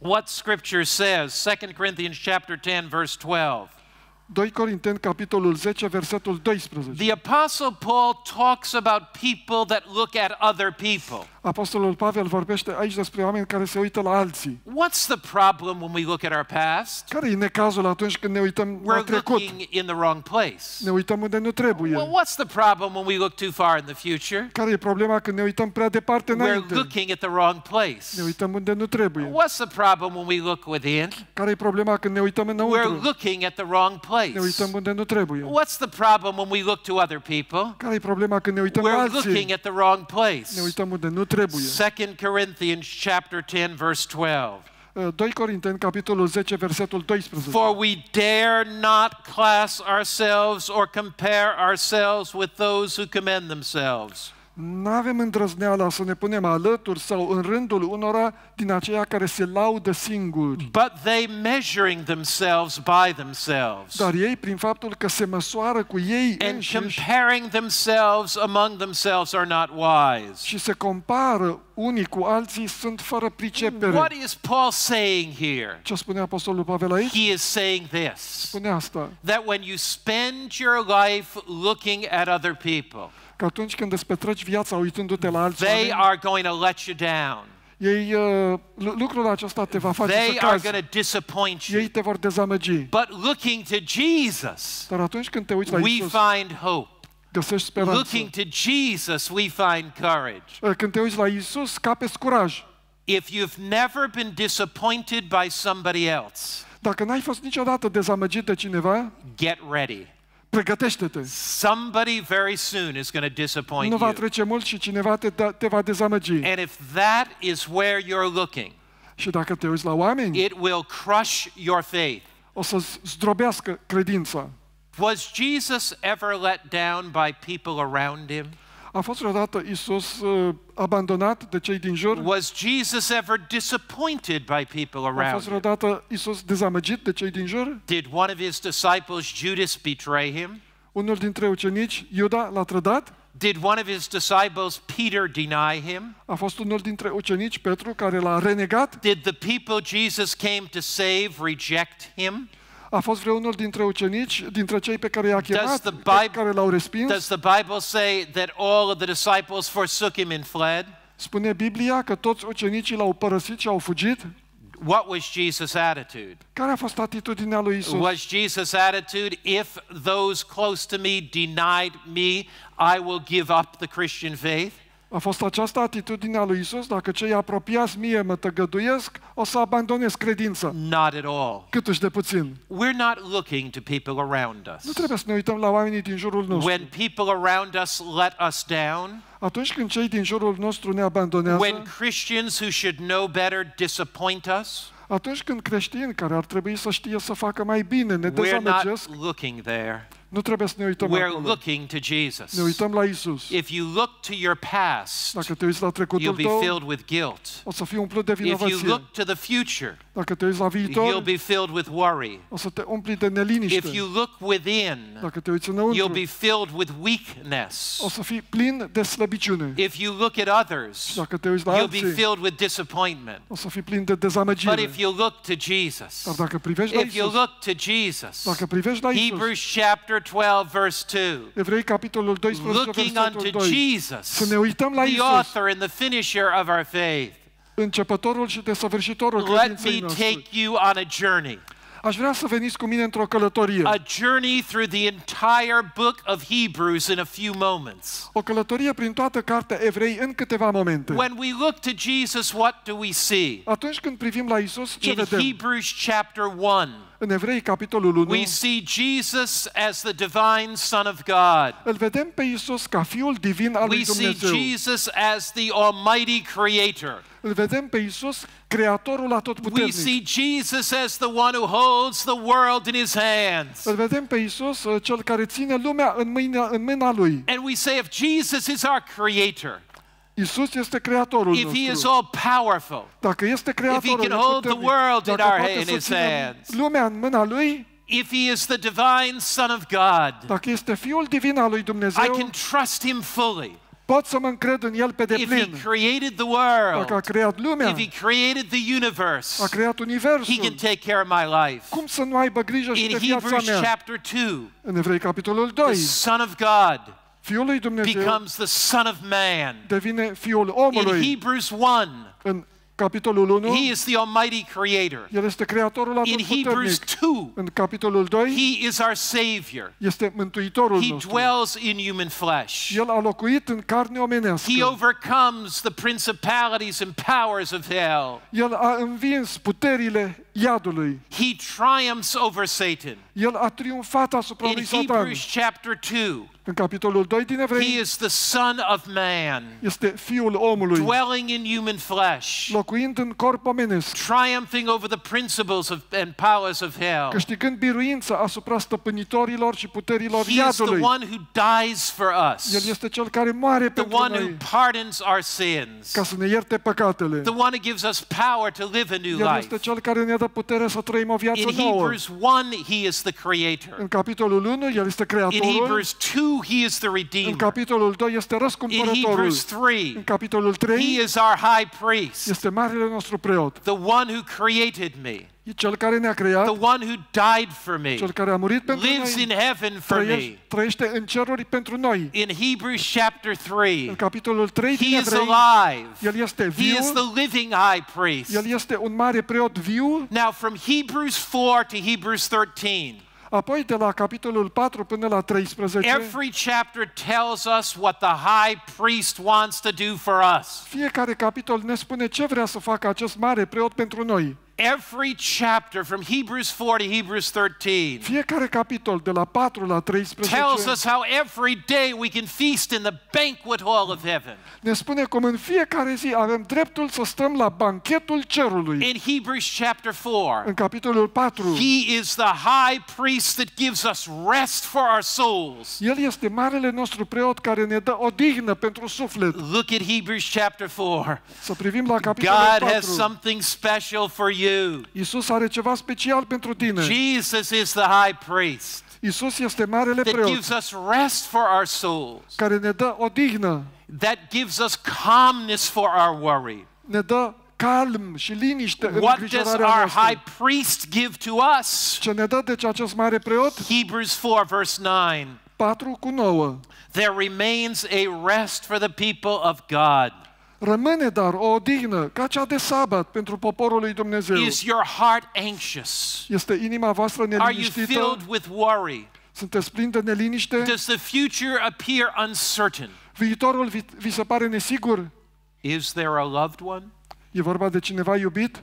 what Scripture says. 2 Corinthians chapter 10, verse 12. 2 Corinteni, capitolul 10, versetul 12. The Apostle Paul talks about people that look at other people. Apostolul Pavel vorbește aici despre oameni care se uită la alții. What's the problem when we look at our past? Care e necazul atunci când ne uităm la We're trecut? looking in the wrong place. Ne uităm unde nu trebuie. Well, what's the problem when we look too far in the future? Care e problema când ne uităm prea departe We're înainte? looking at the wrong place. Ne uităm unde nu trebuie. What's the problem when we look within? Care e problema când ne uităm We're înăuntru? looking at the wrong Ne uităm place. unde nu trebuie. What's the problem when we look to other people? Care e problema când ne uităm la We're looking alții? at the wrong Ne place. uităm unde nu trebuie. 2 Corinthians chapter 10, verse 12. 2 Corinteni, capitolul 10, versetul 12. For we dare not class ourselves or compare ourselves with those who commend themselves. N-avem îndrăzneala să ne punem alături sau în rândul unora din aceia care se laudă singuri. But they measuring themselves by themselves Dar ei, prin faptul că se măsoară cu ei and înșiși comparing themselves among themselves are not wise. și se compară unii cu alții, sunt fără pricepere. What is Paul saying here? Ce spune Apostolul Pavel aici? He is saying this, Spune asta, that when you spend your life looking at other people, că atunci când îți petreci viața uitându-te la alți they oameni, are going to let you down. ei, lucrul acesta te va face să They are cazi. going to disappoint you. Ei te vor dezamăgi. But looking to Jesus, Dar atunci când te uiți la we Iisus, find hope. găsești speranță. Looking to Jesus, we find courage. Când te uiți la Iisus, capeți curaj. If you've never been disappointed by somebody else, Dacă n-ai fost niciodată dezamăgit de cineva, get ready. pregătește-te. Somebody very soon is going to disappoint Nu va you. trece mult și cineva te va dezamăgi. And if that is where you're looking, Și dacă te uiți la oameni, it will crush your faith. o să zdrobească credința. Was Jesus ever let down by people around him? A fost vreodată Iisus abandonat de cei din jur? Was Jesus ever disappointed by people A around fost him? vreodată Iisus dezamăgit de cei din jur? Did one of his disciples, Judas, betray him? Unul dintre ucenici, Iuda, l-a trădat? Did one of his disciples, Peter, deny him? A fost unul dintre ucenici, Petru, care l-a renegat? Did the people Jesus came to save reject him? A fost vreunul dintre ucenici, dintre cei pe care i-a chemat, the pe Bible- care l-au respins? Does the Bible say that all of the disciples forsook him and fled? Spune Biblia că toți ucenicii l-au părăsit și au fugit? What was Jesus' attitude? Care a fost atitudinea lui Isus? Was Jesus' attitude, if those close to me denied me, I will give up the Christian faith? A fost această atitudine a lui Isus? Dacă cei apropiați mie mă tăgăduiesc, o să abandonez credința. Not at all. Câtuși de puțin. We're not looking to people around Nu us. trebuie să ne uităm la oamenii din jurul nostru. When people around us let us down, Atunci când cei din jurul nostru ne abandonează, when Christians who should know better disappoint us, atunci când creștini care ar trebui să știe să facă mai bine ne we're dezamăgesc, not looking there. nu trebuie să ne uităm We're acolo. looking to Ne Jesus. uităm la Isus. If you look to your past, Dacă te uiți la trecutul you'll be tău, filled with guilt. o să fii umplut de If you vinovăție. look to the future, Dacă te uiți la viitor, you'll be filled with worry. o să te umpli de If neliniște. you look within, Dacă te uiți you'll înăuntru, be filled with weakness. o să fii plin de slăbiciune. If you look at others, Dacă te uiți la you'll be alții, filled with disappointment. o să fii plin de But dezamăgire. if you look to Jesus, Dar dacă privești la if you Isus, look to Jesus, dacă privești la Isus, Hebrews chapter 12, verse 2, Evrei capitolul 12, looking versetul unto 2, Jesus, să ne uităm la the Isus, author and the finisher of our faith. începătorul și desăvârșitorul Let credinței me noastre. take you on a journey. Aș vrea să veniți cu mine într-o călătorie. A journey through the entire book of Hebrews in a few moments. O călătorie prin toată cartea Evrei în câteva momente. When we look to Jesus, what do we see? Atunci când privim la Isus, ce In vedem? Hebrews chapter 1, În Evrei, capitolul 1, we see Jesus as the divine Son of God. îl vedem pe Isus ca Fiul divin al We lui see Dumnezeu. Jesus as the Almighty Creator. Îl vedem pe Isus, Creatorul We atotputernic. see Jesus as the one who holds the world in his hands. Îl vedem pe Isus, cel care ține lumea în mâna lui. And we say, if Jesus is our Creator, Isus este Creatorul if He is nostru. all powerful, Dacă este Creatorul can hold the atotputernic, world in dacă our- poate in să His țină hands. lumea în mâna lui, if He is the divine Son of God, dacă este Fiul divin al lui I Dumnezeu, can trust Him fully. pot să mă încred în El pe If He deplin. created the Dacă a world, creat lumea, if He created the universe, a creat He universul, can take care of my life. cum să nu aibă grijă și de In viața Hebrews mea? chapter 2, În Evrei, capitolul the 2, Son of God Fiul lui Dumnezeu becomes the Son of Man. devine Fiul In omului. Hebrews 1, În capitolul 1, He is the Almighty Creator. El este Creatorul In Hebrews atotputernic. 2, În capitolul 2, He is our Savior. este Mântuitorul He nostru. dwells in human flesh. El a locuit în carne He omenească. overcomes the principalities and powers of hell. El a învins puterile iadului. He triumphs over Satan. El a triumfat asupra In lui Satan. Hebrews chapter 2, În capitolul 2 din He Evrei, is the Son of Man, este Fiul omului, dwelling in human flesh, locuind în corp omenesc, triumphing over the principles and powers of hell. câștigând biruința asupra stăpânitorilor și puterilor He is the iadului. one who dies for El us, este Cel care moare the pentru one who noi, pardons our sins, ca să ne ierte păcatele. the one who gives us power to live a new El life. este Cel care ne dă putere să trăim o viață In nouă. Hebrews 1, He is the Creator. În capitolul 1, El este In Creatorul. Hebrews 2, He is the În Redeemer. capitolul 2 este In răscumpărătorul. Hebrews 3, În capitolul He 3 is our high priest, este marele nostru preot. the one who created me, E Cel care ne-a creat, the one who died for me, Cel care a murit pentru lives in noi, heaven for me. trăiește în ceruri pentru noi. In Hebrews chapter În 3, capitolul 3 din He is Evrei, alive. El este He viu, is the living high priest. El este un mare preot viu. Now from Hebrews 4 to Hebrews 13, Apoi de la capitolul 4 până la 13, every chapter tells us what the high priest wants to do for us. fiecare capitol ne spune ce vrea să facă acest mare preot pentru noi. Every chapter from Hebrews 4 to Hebrews 13 Fiecare capitol de la 4 la 13 tells us how every day we can feast in the banquet hall of heaven. ne spune cum în fiecare zi avem dreptul să stăm la banchetul cerului. In Hebrews chapter 4, În capitolul 4, He is the high priest that gives us rest for our souls. El este marele nostru preot care ne dă odihnă pentru suflet. Look at Hebrews chapter 4. Să privim la capitolul God has 4. something special for you. Iisus are ceva special pentru tine. Jesus is the high priest Iisus este marele that preot gives us rest for our souls, care ne dă odihnă, that gives us calmness for our worry. ne dă calm și liniște în What does îngrijorarea our noastră. high priest give to us? Ce ne dă deci acest mare preot? Hebrews 4 verse 9. 4:9. There remains a rest for the people of God. Rămâne dar o odihnă ca cea de sabat pentru poporul lui Dumnezeu. Is your heart anxious? Este inima voastră Are you neliniștită? filled with worry? Sunteți plini de neliniște? Does the future appear uncertain? Viitorul vi se pare nesigur? Is there a loved one E vorba de cineva iubit?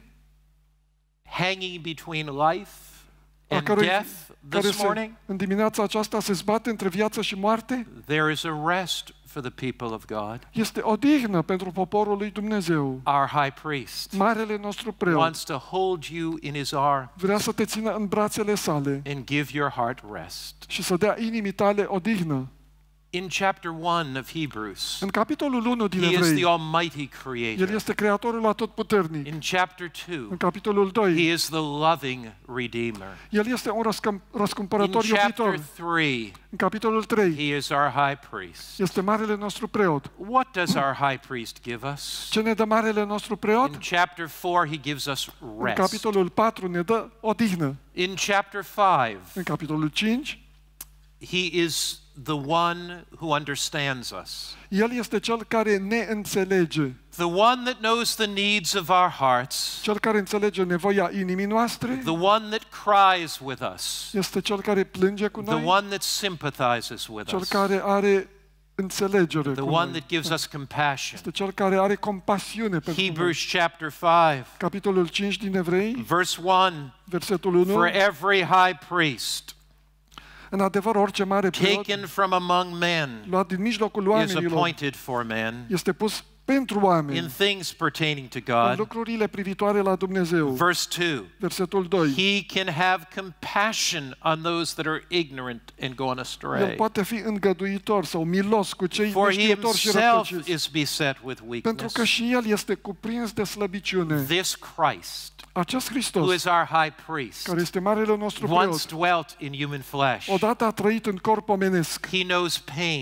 hanging between life A and cărui- death care this morning? în dimineața aceasta se zbate între viață și moarte? There is a rest for the people of God. Este odihnă pentru poporul lui Dumnezeu. Our high priest Marele nostru preot wants to hold you in his arms vrea să te țină în brațele sale and give your heart rest. și să dea inimii tale odihnă. In chapter 1 of Hebrews, În capitolul 1 din He is the Evrei, Almighty El Creator. este Creatorul atotputernic. In chapter În 2, capitolul 2, He is the loving Redeemer. El este un In răscumpărător chapter iubitor. 3, În capitolul 3, He is our high priest. este marele nostru preot. What does our high priest give us? Ce ne dă marele nostru preot? In chapter 4, He gives us În rest. capitolul 4 ne dă odihnă. In chapter 5, În capitolul 5, He is the one who understands us, El este Cel care ne înțelege. the one that knows the needs of our hearts, Cel care înțelege nevoia inimii noastre. the one that cries with us, Este Cel care plânge cu the noi. one that sympathizes with Cel us, care are înțelegere the cu one noi. that gives us compassion. Este Cel care are compasiune pentru noi. Hebrews chapter 5, Capitolul 5 din Evrei, verse 1, versetul 1. for every high priest În adevăr, orice mare preot taken from among men luat din mijlocul is oamenilor appointed for men este pus pentru in oameni things pertaining to în God. lucrurile privitoare la Dumnezeu. Verse 2, Versetul 2. He can have compassion on those that are ignorant and gone El astray. poate fi îngăduitor sau milos cu cei For He neștiutori și Himself rătăciți. is beset with Pentru că weakness. și El este cuprins de slăbiciune. This Christ, Acest who Hristos, is our high priest, care este marele nostru once preot, dwelt in human flesh. odată a trăit în corp omenesc. He knows pain.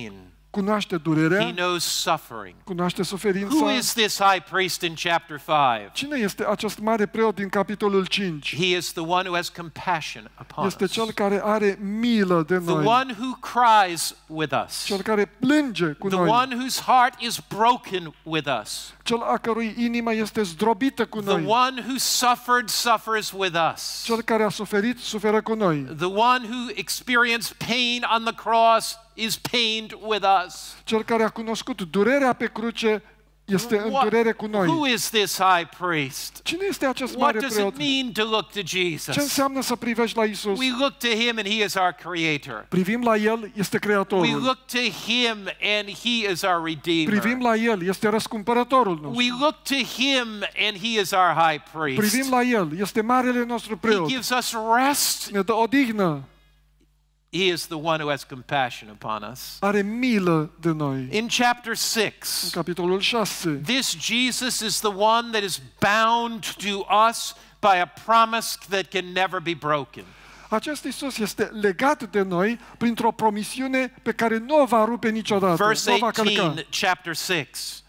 cunoaște He durerea, knows suffering. cunoaște Who suferința. is this high priest in chapter 5? Cine este acest mare preot din capitolul 5? He is the one who has compassion upon Este us. cel care are milă de The noi, one who cries with us. cel care plânge cu The noi, one whose heart is broken with us. cel a cărui inimă este zdrobită cu The noi, one who suffered suffers with us. cel care a suferit suferă cu noi, The one who experienced pain on the cross is pained with us. cel care a cunoscut durerea pe cruce este în durere cu Who noi. is this high priest? Cine este acest What mare does preot? it mean to look to Ce Jesus? înseamnă să privești la Isus? We look to him and he is our creator. Privim la El, este We Creatorul. look to him and he is our Privim redeemer. la El, este răscumpărătorul nostru. We look to him and he is our high priest. Privim la El, este marele nostru He preot. gives us rest. Ne dă odihnă, He is the one who has compassion upon us. are milă de noi. In chapter În 6, capitolul 6, this Jesus is the one that is bound to us by a promise that can never be broken. acest Isus este legat de noi printr-o promisiune pe care nu o va rupe niciodată, Verse nu o va călca. 18, chapter 6.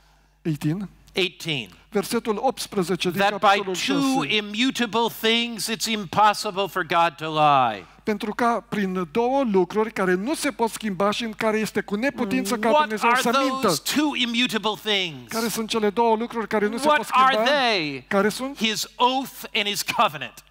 18, 18. versetul 18 din That by capitolul two 6. immutable things it's impossible for God to lie. Pentru ca prin două lucruri care nu se pot schimba și în care este cu neputință ca What Dumnezeu are să mintă. those two immutable things? Care sunt cele două lucruri care nu se What pot schimba? are they? Care sunt His oath and his covenant.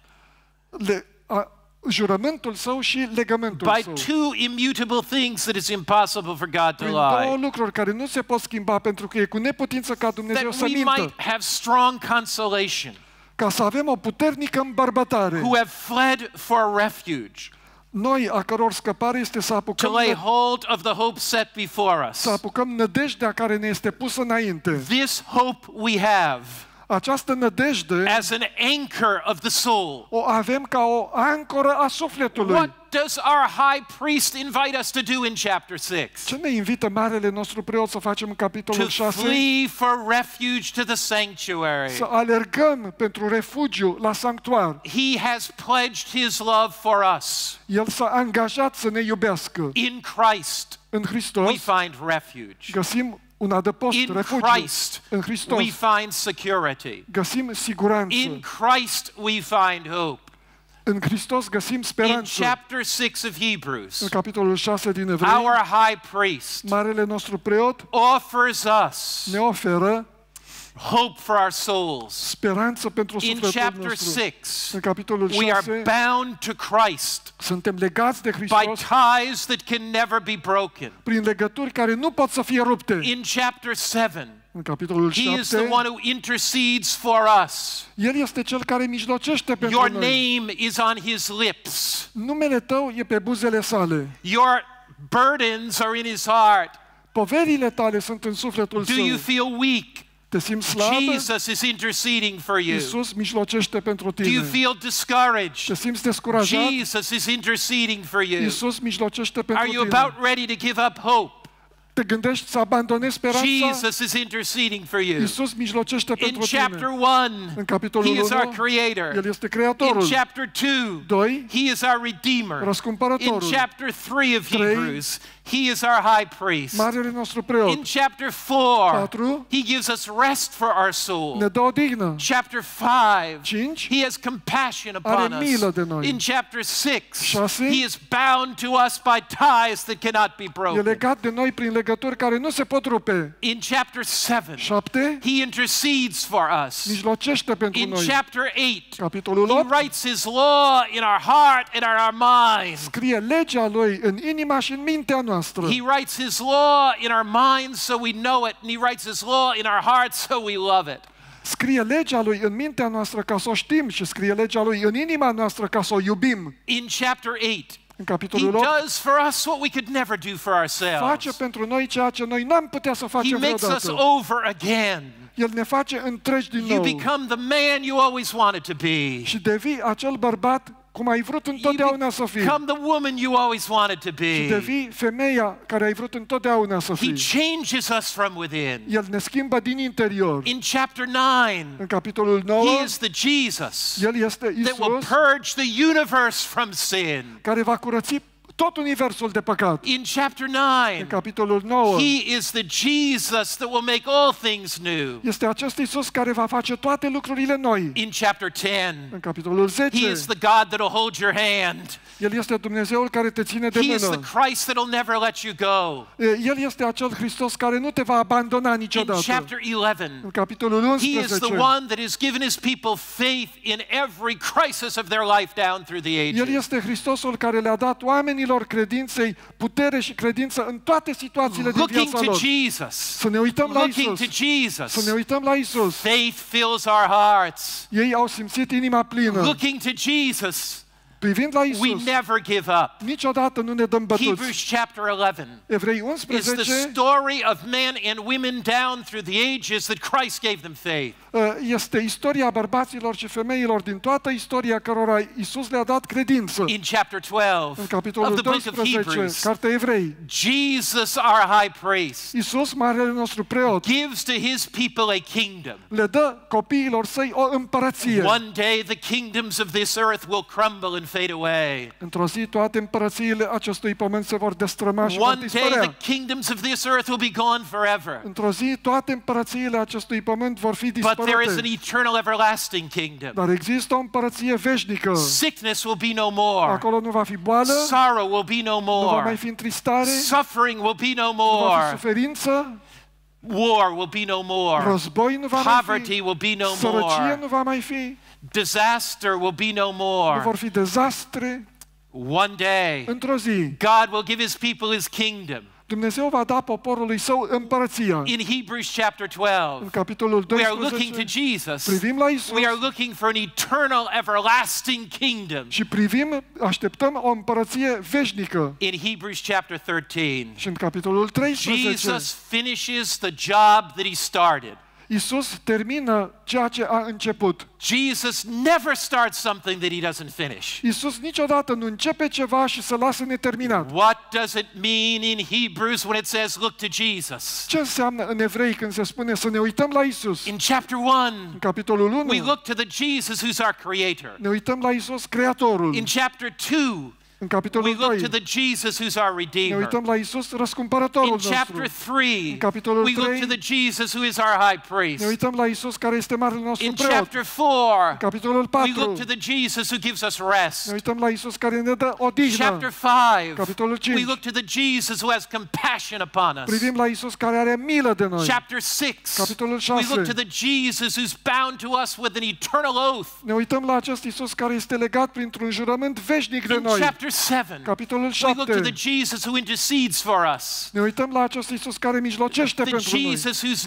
jurământul său și legământul By său. two immutable things that it's impossible for God to Prin două lie. lucruri care nu se pot schimba pentru că e cu neputință ca Dumnezeu That să we mintă. might have strong consolation, Ca să avem o puternică îmbărbătare. who have fled for refuge, Noi, a căror scăpare este să to apucăm, lay hold of the hope set before us. să apucăm nădejdea care ne este pusă înainte. This hope we have Această nădejde as an anchor of the soul. o avem ca o ancoră a sufletului. What does our high priest invite us to do in chapter 6? Ce ne invită marele nostru preot să facem în capitolul To 6? flee for refuge to the sanctuary. Să alergăm pentru refugiu la sanctuar. He has pledged his love for us. El s-a angajat să ne iubească. In Christ, În we Hristos find refuge. găsim un adăpost, In refugiu. Christ, În Hristos we find security. găsim siguranță. In Christ, we find hope. În Hristos găsim In speranță. chapter 6 of În Hebrews, capitolul 6 din Evrei, our high priest marele nostru preot offers us ne oferă hope for our souls. speranță pentru In sufletul chapter nostru. 6, În capitolul we are 6 bound to Christ suntem legați de by Hristos ties that can never be broken. prin legături care nu pot să fie rupte. In chapter 7, În capitolul he is the 7, one who intercedes for us. El este Cel care mijlocește pentru Your noi. name is on his lips. Numele Tău e pe buzele sale. Your burdens are in his heart. Poverile Tale sunt în sufletul Do you Său. feel weak? Te simți slabă? Jesus is interceding for you. Iisus mijlocește pentru Do you tine. feel discouraged? Te simți descurajat? Jesus is interceding for you. Iisus mijlocește Are pentru you tine. about ready to give up hope? Te gândești să abandonezi speranța? Jesus is interceding for you. Iisus mijlocește In pentru chapter tine. 1, În capitolul he is our 1, creator. El este In Creatorul. chapter 2, 2, he is our redeemer. In Răscumpărătorul. chapter 3 of 3, Hebrews, he is our high priest. Marele nostru preot. In chapter 4, 4, he gives us rest for our soul. ne dă odihnă. Chapter 5, 5, he has compassion are upon us. milă de noi. In chapter 6, 6, he is bound to us by ties that cannot be e broken. legat de noi prin legături care nu se pot rupe. In chapter 7, 7, he intercedes for us. mijlocește pentru In noi. chapter 8, Capitolul he 8, writes his law in our heart and in our mind. scrie legea Lui în inima și în mintea noastră. He writes his law in our minds so we know it, and he writes his law in our hearts so we love it. Scrie legea Lui în mintea noastră ca să o știm și scrie legea Lui în inima noastră ca să o iubim. In chapter 8, În he capitolul 8, does for us what we could never do for face ourselves. pentru noi ceea ce noi n-am putea să He facem makes us vreodată. over again. El ne face întregi din You nou become the man you always wanted to be. și devii acel bărbat cum ai vrut întotdeauna să fii. Become the woman you always wanted to Și be. devii femeia care ai vrut întotdeauna să He fii. changes us from within. El ne schimbă din interior. In chapter 9, În capitolul 9, he is the Jesus El este that will Isus purge the universe from sin. care va curăți tot universul de păcat. In chapter În 9, capitolul 9 he is the Jesus that will make all things new. este acest Iisus care va face toate lucrurile noi. In chapter 10, În capitolul he 10, is the God that will hold your hand. El este Dumnezeul care te ține de He is the mână. Christ that will never let you go. El este acel Hristos care nu te va abandona In niciodată. chapter 11, În capitolul he is the 11, one that has given his people faith in every crisis of their life down through the El ages. este Hristosul care le-a dat oamenilor credinței putere și credință în toate situațiile din Looking viața to lor. Jesus, Să ne uităm la looking to Isus. Jesus, Să ne uităm la Isus. faith fills our hearts. Ei au simțit inima plină. Looking to Jesus, Privind la we Isus, never give up. niciodată nu ne dăm bătuți. Hebrews chapter 11 Evrei is the 11 story of men and women down through the ages that Christ gave them faith. este istoria bărbaților și femeilor din toată istoria cărora Isus le-a dat credință. In chapter 12 În of capitolul the book of 12, Hebrews, Cartea Evrei, Jesus, our high priest, Isus, marele nostru preot, gives to his people a kingdom. le dă copiilor săi o împărăție. One day the kingdoms of this earth will crumble and fade away. Într-o zi toate împărățiile acestui pământ se vor destrăma și vor One day the dispărea. kingdoms of this earth will be gone forever. Într-o zi toate împărățiile acestui pământ vor fi But there is an dispărute. eternal, everlasting kingdom. Dar există o împărăție veșnică. Sickness will be no more. Acolo nu va fi boală, Sorrow will be no nu va mai more. fi întristare, Suffering will be no nu va fi more. suferință, War will be no more. război nu va mai Poverty fi, will be no sărăcie more. nu va mai fi, Disaster will be no nu more. vor fi dezastre. One day, Într-o zi, God will give his people his kingdom. Dumnezeu va da poporului său împărăția. In Hebrews chapter În 12, capitolul we are looking to 12 Jesus. privim la Isus We are looking for an eternal, everlasting kingdom. și așteptăm o împărăție veșnică. In Hebrews chapter 13, Și în capitolul 13, Jesus finishes the job that he started. Isus termină ceea ce a început. Jesus never starts something that he doesn't finish. Isus niciodată nu începe ceva și să lasă neterminat. What does it mean in Hebrews when it says look to Jesus? Ce înseamnă în Evrei când se spune să ne uităm la Isus? In chapter 1, În capitolul 1 we look to the Jesus who's our creator. ne uităm la Isus Creatorul. In chapter 2, În we capitolul look 2 to the Jesus who's our ne redeemer. uităm la Isus Răscumpărătorul In nostru. chapter 3, capitolul we look 3, to the Jesus who is our high Ne priest. uităm la Isus care este marele nostru In preot. chapter 4, În capitolul we 4 look to the Jesus who gives us ne rest. uităm la Isus care ne dă odihnă. Chapter 5, Capitolul 5 we look to the Jesus who has compassion upon us. privim la Isus care are milă de noi. Chapter 6, Capitolul we 6 look to the Jesus who's bound to us with an eternal oath. ne uităm la acest Isus care este legat printr-un jurământ veșnic de In noi. chapter 7, Capitolul we look to 7 the Jesus who intercedes for us. ne uităm la acest Isus care mijlocește The pentru noi. Jesus whose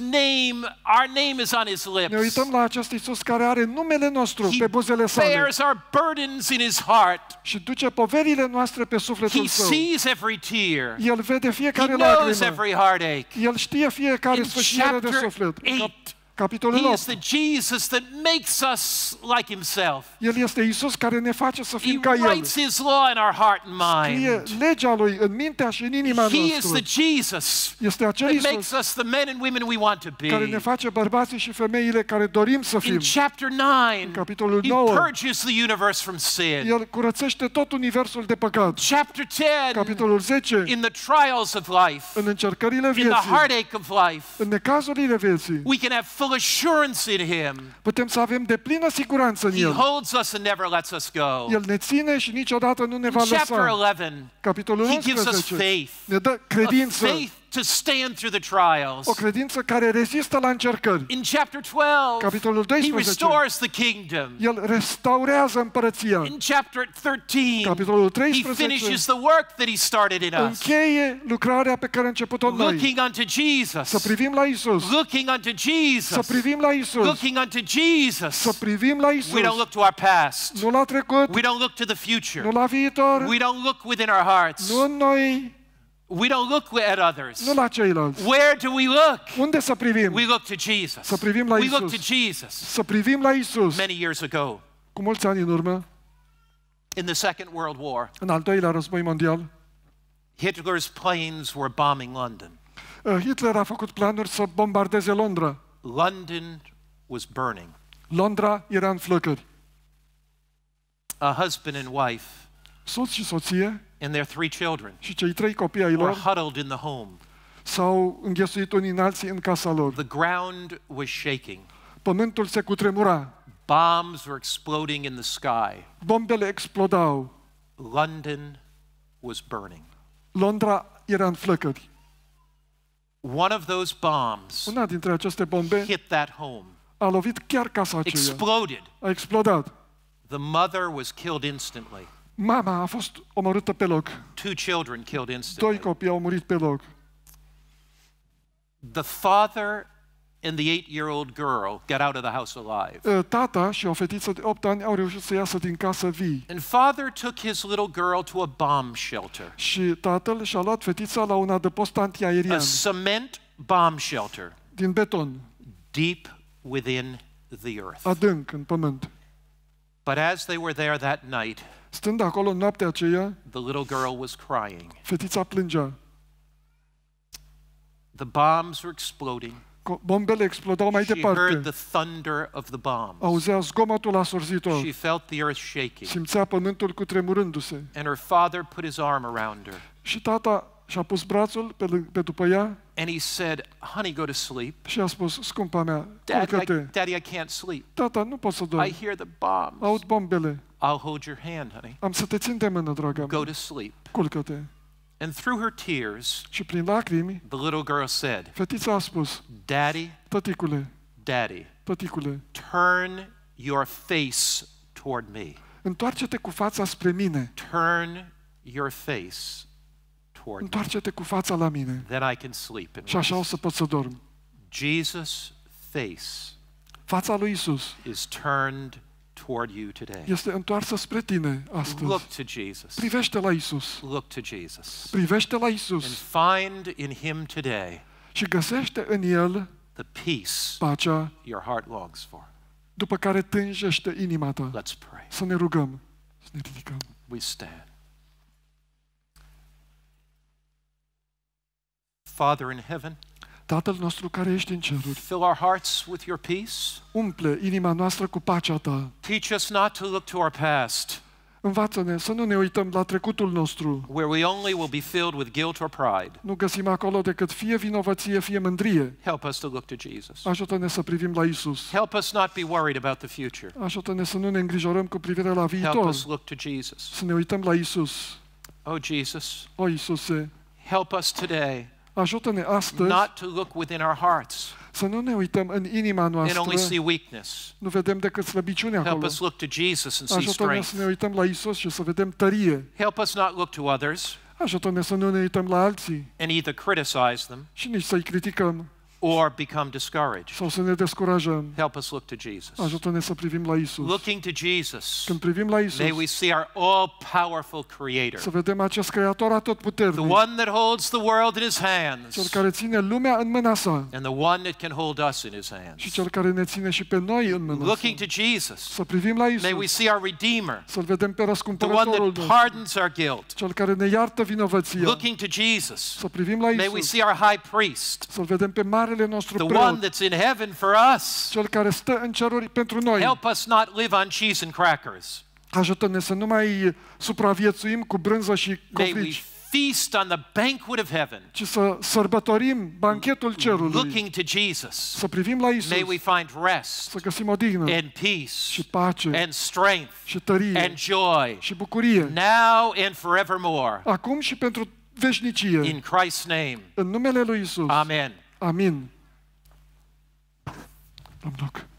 our name is on his Ne lips. uităm la acest Isus care are numele nostru He pe buzele sale bears our burdens in his heart. și duce poverile noastre pe sufletul He său. sees every tear. El vede He fiecare knows lacrimă. every heartache. El știe fiecare In sfâșiere de chapter suflet. 8, Capitolul he 8. is the Jesus that makes us like himself. El este Isus care ne face să He fim ca El. writes his law in our heart and Scrie mind. legea Lui în mintea și în inima He is noastră. the Jesus Este acel that makes Isus us the men and women we want to care ne be. face bărbații și femeile care dorim să fim. In chapter 9, capitolul he 9, purges the universe from sin. El curățește tot universul de păcat. Chapter 10, Capitolul 10, in the trials of life, în încercările in the vieții, heartache of life, în necazurile vieții, we can have full assurance in him. putem să avem deplină siguranță în He El. holds us and never lets us go. El ne ține și niciodată nu ne va In chapter lăsa. 11, Capitolul he gives us 11 faith. ne dă A credință, faith to stand through the trials. o credință care rezistă la încercări. In chapter 12, Capitolul he 12, restores the kingdom. El restaurează împărăția. In chapter 13, Capitolul he 13 finishes the work that he started in us. încheie lucrarea pe care a început-o în noi. Looking unto Să Jesus. privim la Isus, Looking unto să Jesus. privim la Isus, Looking unto Jesus. să privim la We don't Isus. look to our past. Nu la trecut, We don't look to the future. nu la viitor, We don't look within our hearts. nu în noi, We don't look at others. nu la ceilalți. Where do we look? Unde să privim? We look to Jesus. Să privim la We look Isus. to Jesus. Să privim la Isus. Many years ago, Cu mulți ani în urmă, in the Second World War, în al doilea război mondial, Hitler's planes were bombing London. Hitler a făcut planuri să bombardeze Londra. London was burning. Londra era în flăcări. A husband and wife Soț și soție and their 3 children Și cei 3 copii ai were lor huddled in the home. s-au înghesuit unii în alții în casa lor. The ground was shaking. Pământul se cutremura. Bombs were exploding in the sky. Bombele explodau. London was burning. Londra era în flăcări. One of those bombs Una dintre aceste bombe hit that home, a lovit chiar casa aceea. exploded. A explodat. The mother was killed instantly. Mama a fost omorâtă pe loc. 2 children killed 2 instantly. copii au murit pe loc. The father and the 8-year-old girl got out of the house alive. Tata și o fetiță de 8 ani au reușit să iasă din casă vii. And father took his little girl to a bomb shelter, Și tatăl și-a luat fetița la un adăpost a antiaerian cement bomb shelter din beton, deep within the earth. adânc în pământ. But as they were there that night, Stând acolo în noaptea aceea, the little girl was crying. fetița plângea. The bombs were exploding. Bombele explodau mai She departe. heard the thunder of the bombs. Auzea zgomotul asorzitor. She felt the earth shaking. Simțea pământul cutremurându-se. And her father put his arm around her. Și tata și-a pus brațul pe după ea And he said, "Honey, go to sleep." și a spus, scumpa mea, Daddy, culcă-te. Daddy, I can't sleep. Tata, nu pot să dorm. I hear the bombs. Aud bombele. I'll hold your hand, honey. Am să te țin de mână, draga Go mea. to sleep. Culcă-te. And through her tears, Și prin lacrimi, the little girl said, fetița a spus, "Daddy, tăticule, Daddy, tăticule, turn your face toward me. întoarce-te cu fața spre mine. Turn your face toward me. Întoarce-te cu fața la mine. Then I can sleep and Și așa o rest." să pot să dorm. Jesus' face Fața lui Isus is turned toward you today. este întoarsă spre tine astăzi. Look to Jesus. Privește la Isus. Look to Jesus. Privește la And Isus find in him today și găsește în El the peace pacea your heart longs for. după care tânjește inima ta. Let's pray. Să ne rugăm, să ne ridicăm. We stand. Father in heaven, Tatăl nostru care ești în ceruri, fill our hearts with your peace. umple inima noastră cu pacea ta. Teach us not to look to our past, Învață-ne să nu ne uităm la trecutul nostru. where we only will be filled with guilt or pride. Nu găsim acolo decât fie vinovăție, fie mândrie. Help us to look to Jesus. Ajută-ne să privim la Isus. Help us not be worried about the future. Ajută-ne să nu ne îngrijorăm cu privire la Help viitor. us look to Jesus. Să ne uităm la Isus. Oh, Jesus, O, Iisuse, help us today ajută-ne astăzi not to look within our hearts să nu ne uităm în inima and only noastră. see weakness. Nu vedem decât slăbiciune Help acolo. us look to Jesus and see Ajută-ne strength. să ne uităm la Isus și să vedem tărie. Help us not look to others Ajută-ne să nu ne uităm la alții and either criticize them și nici să-i criticăm or become discouraged. sau să ne descurajăm. Help us look to Jesus. Ajută-ne să privim la Isus. Looking to Jesus, Când privim la may we Isus, see our all-powerful să Creator, vedem acest Creator the atotputernic, one that holds the world in His cel hands care ține lumea în mâna sa and the one that can hold us in His și hands. cel care ne ține și pe noi în mâna sa. Looking to Jesus, Să privim la may we Isus, see our Redeemer, să-L vedem pe the one răscumpărătorul that nostru, pardons our guilt. cel care ne iartă vinovăția. Looking to Jesus, Să privim la may we Isus, see our High Priest, să-L vedem pe marele nostru the preot, one that's in heaven for us. cel care stă în ceruri pentru noi. Help us not live on cheese and crackers. Ajută-ne să nu mai supraviețuim cu brânză și May we covrici, feast on the banquet of heaven, ci să sărbătorim banchetul cerului. looking to Jesus. Să privim la Isus, May we find rest să găsim odihnă and peace și pace and strength și tărie and joy și bucurie, now and forevermore. acum și pentru veșnicie. In Christ's name, În numele lui Isus. amen. Amin. Luăm loc.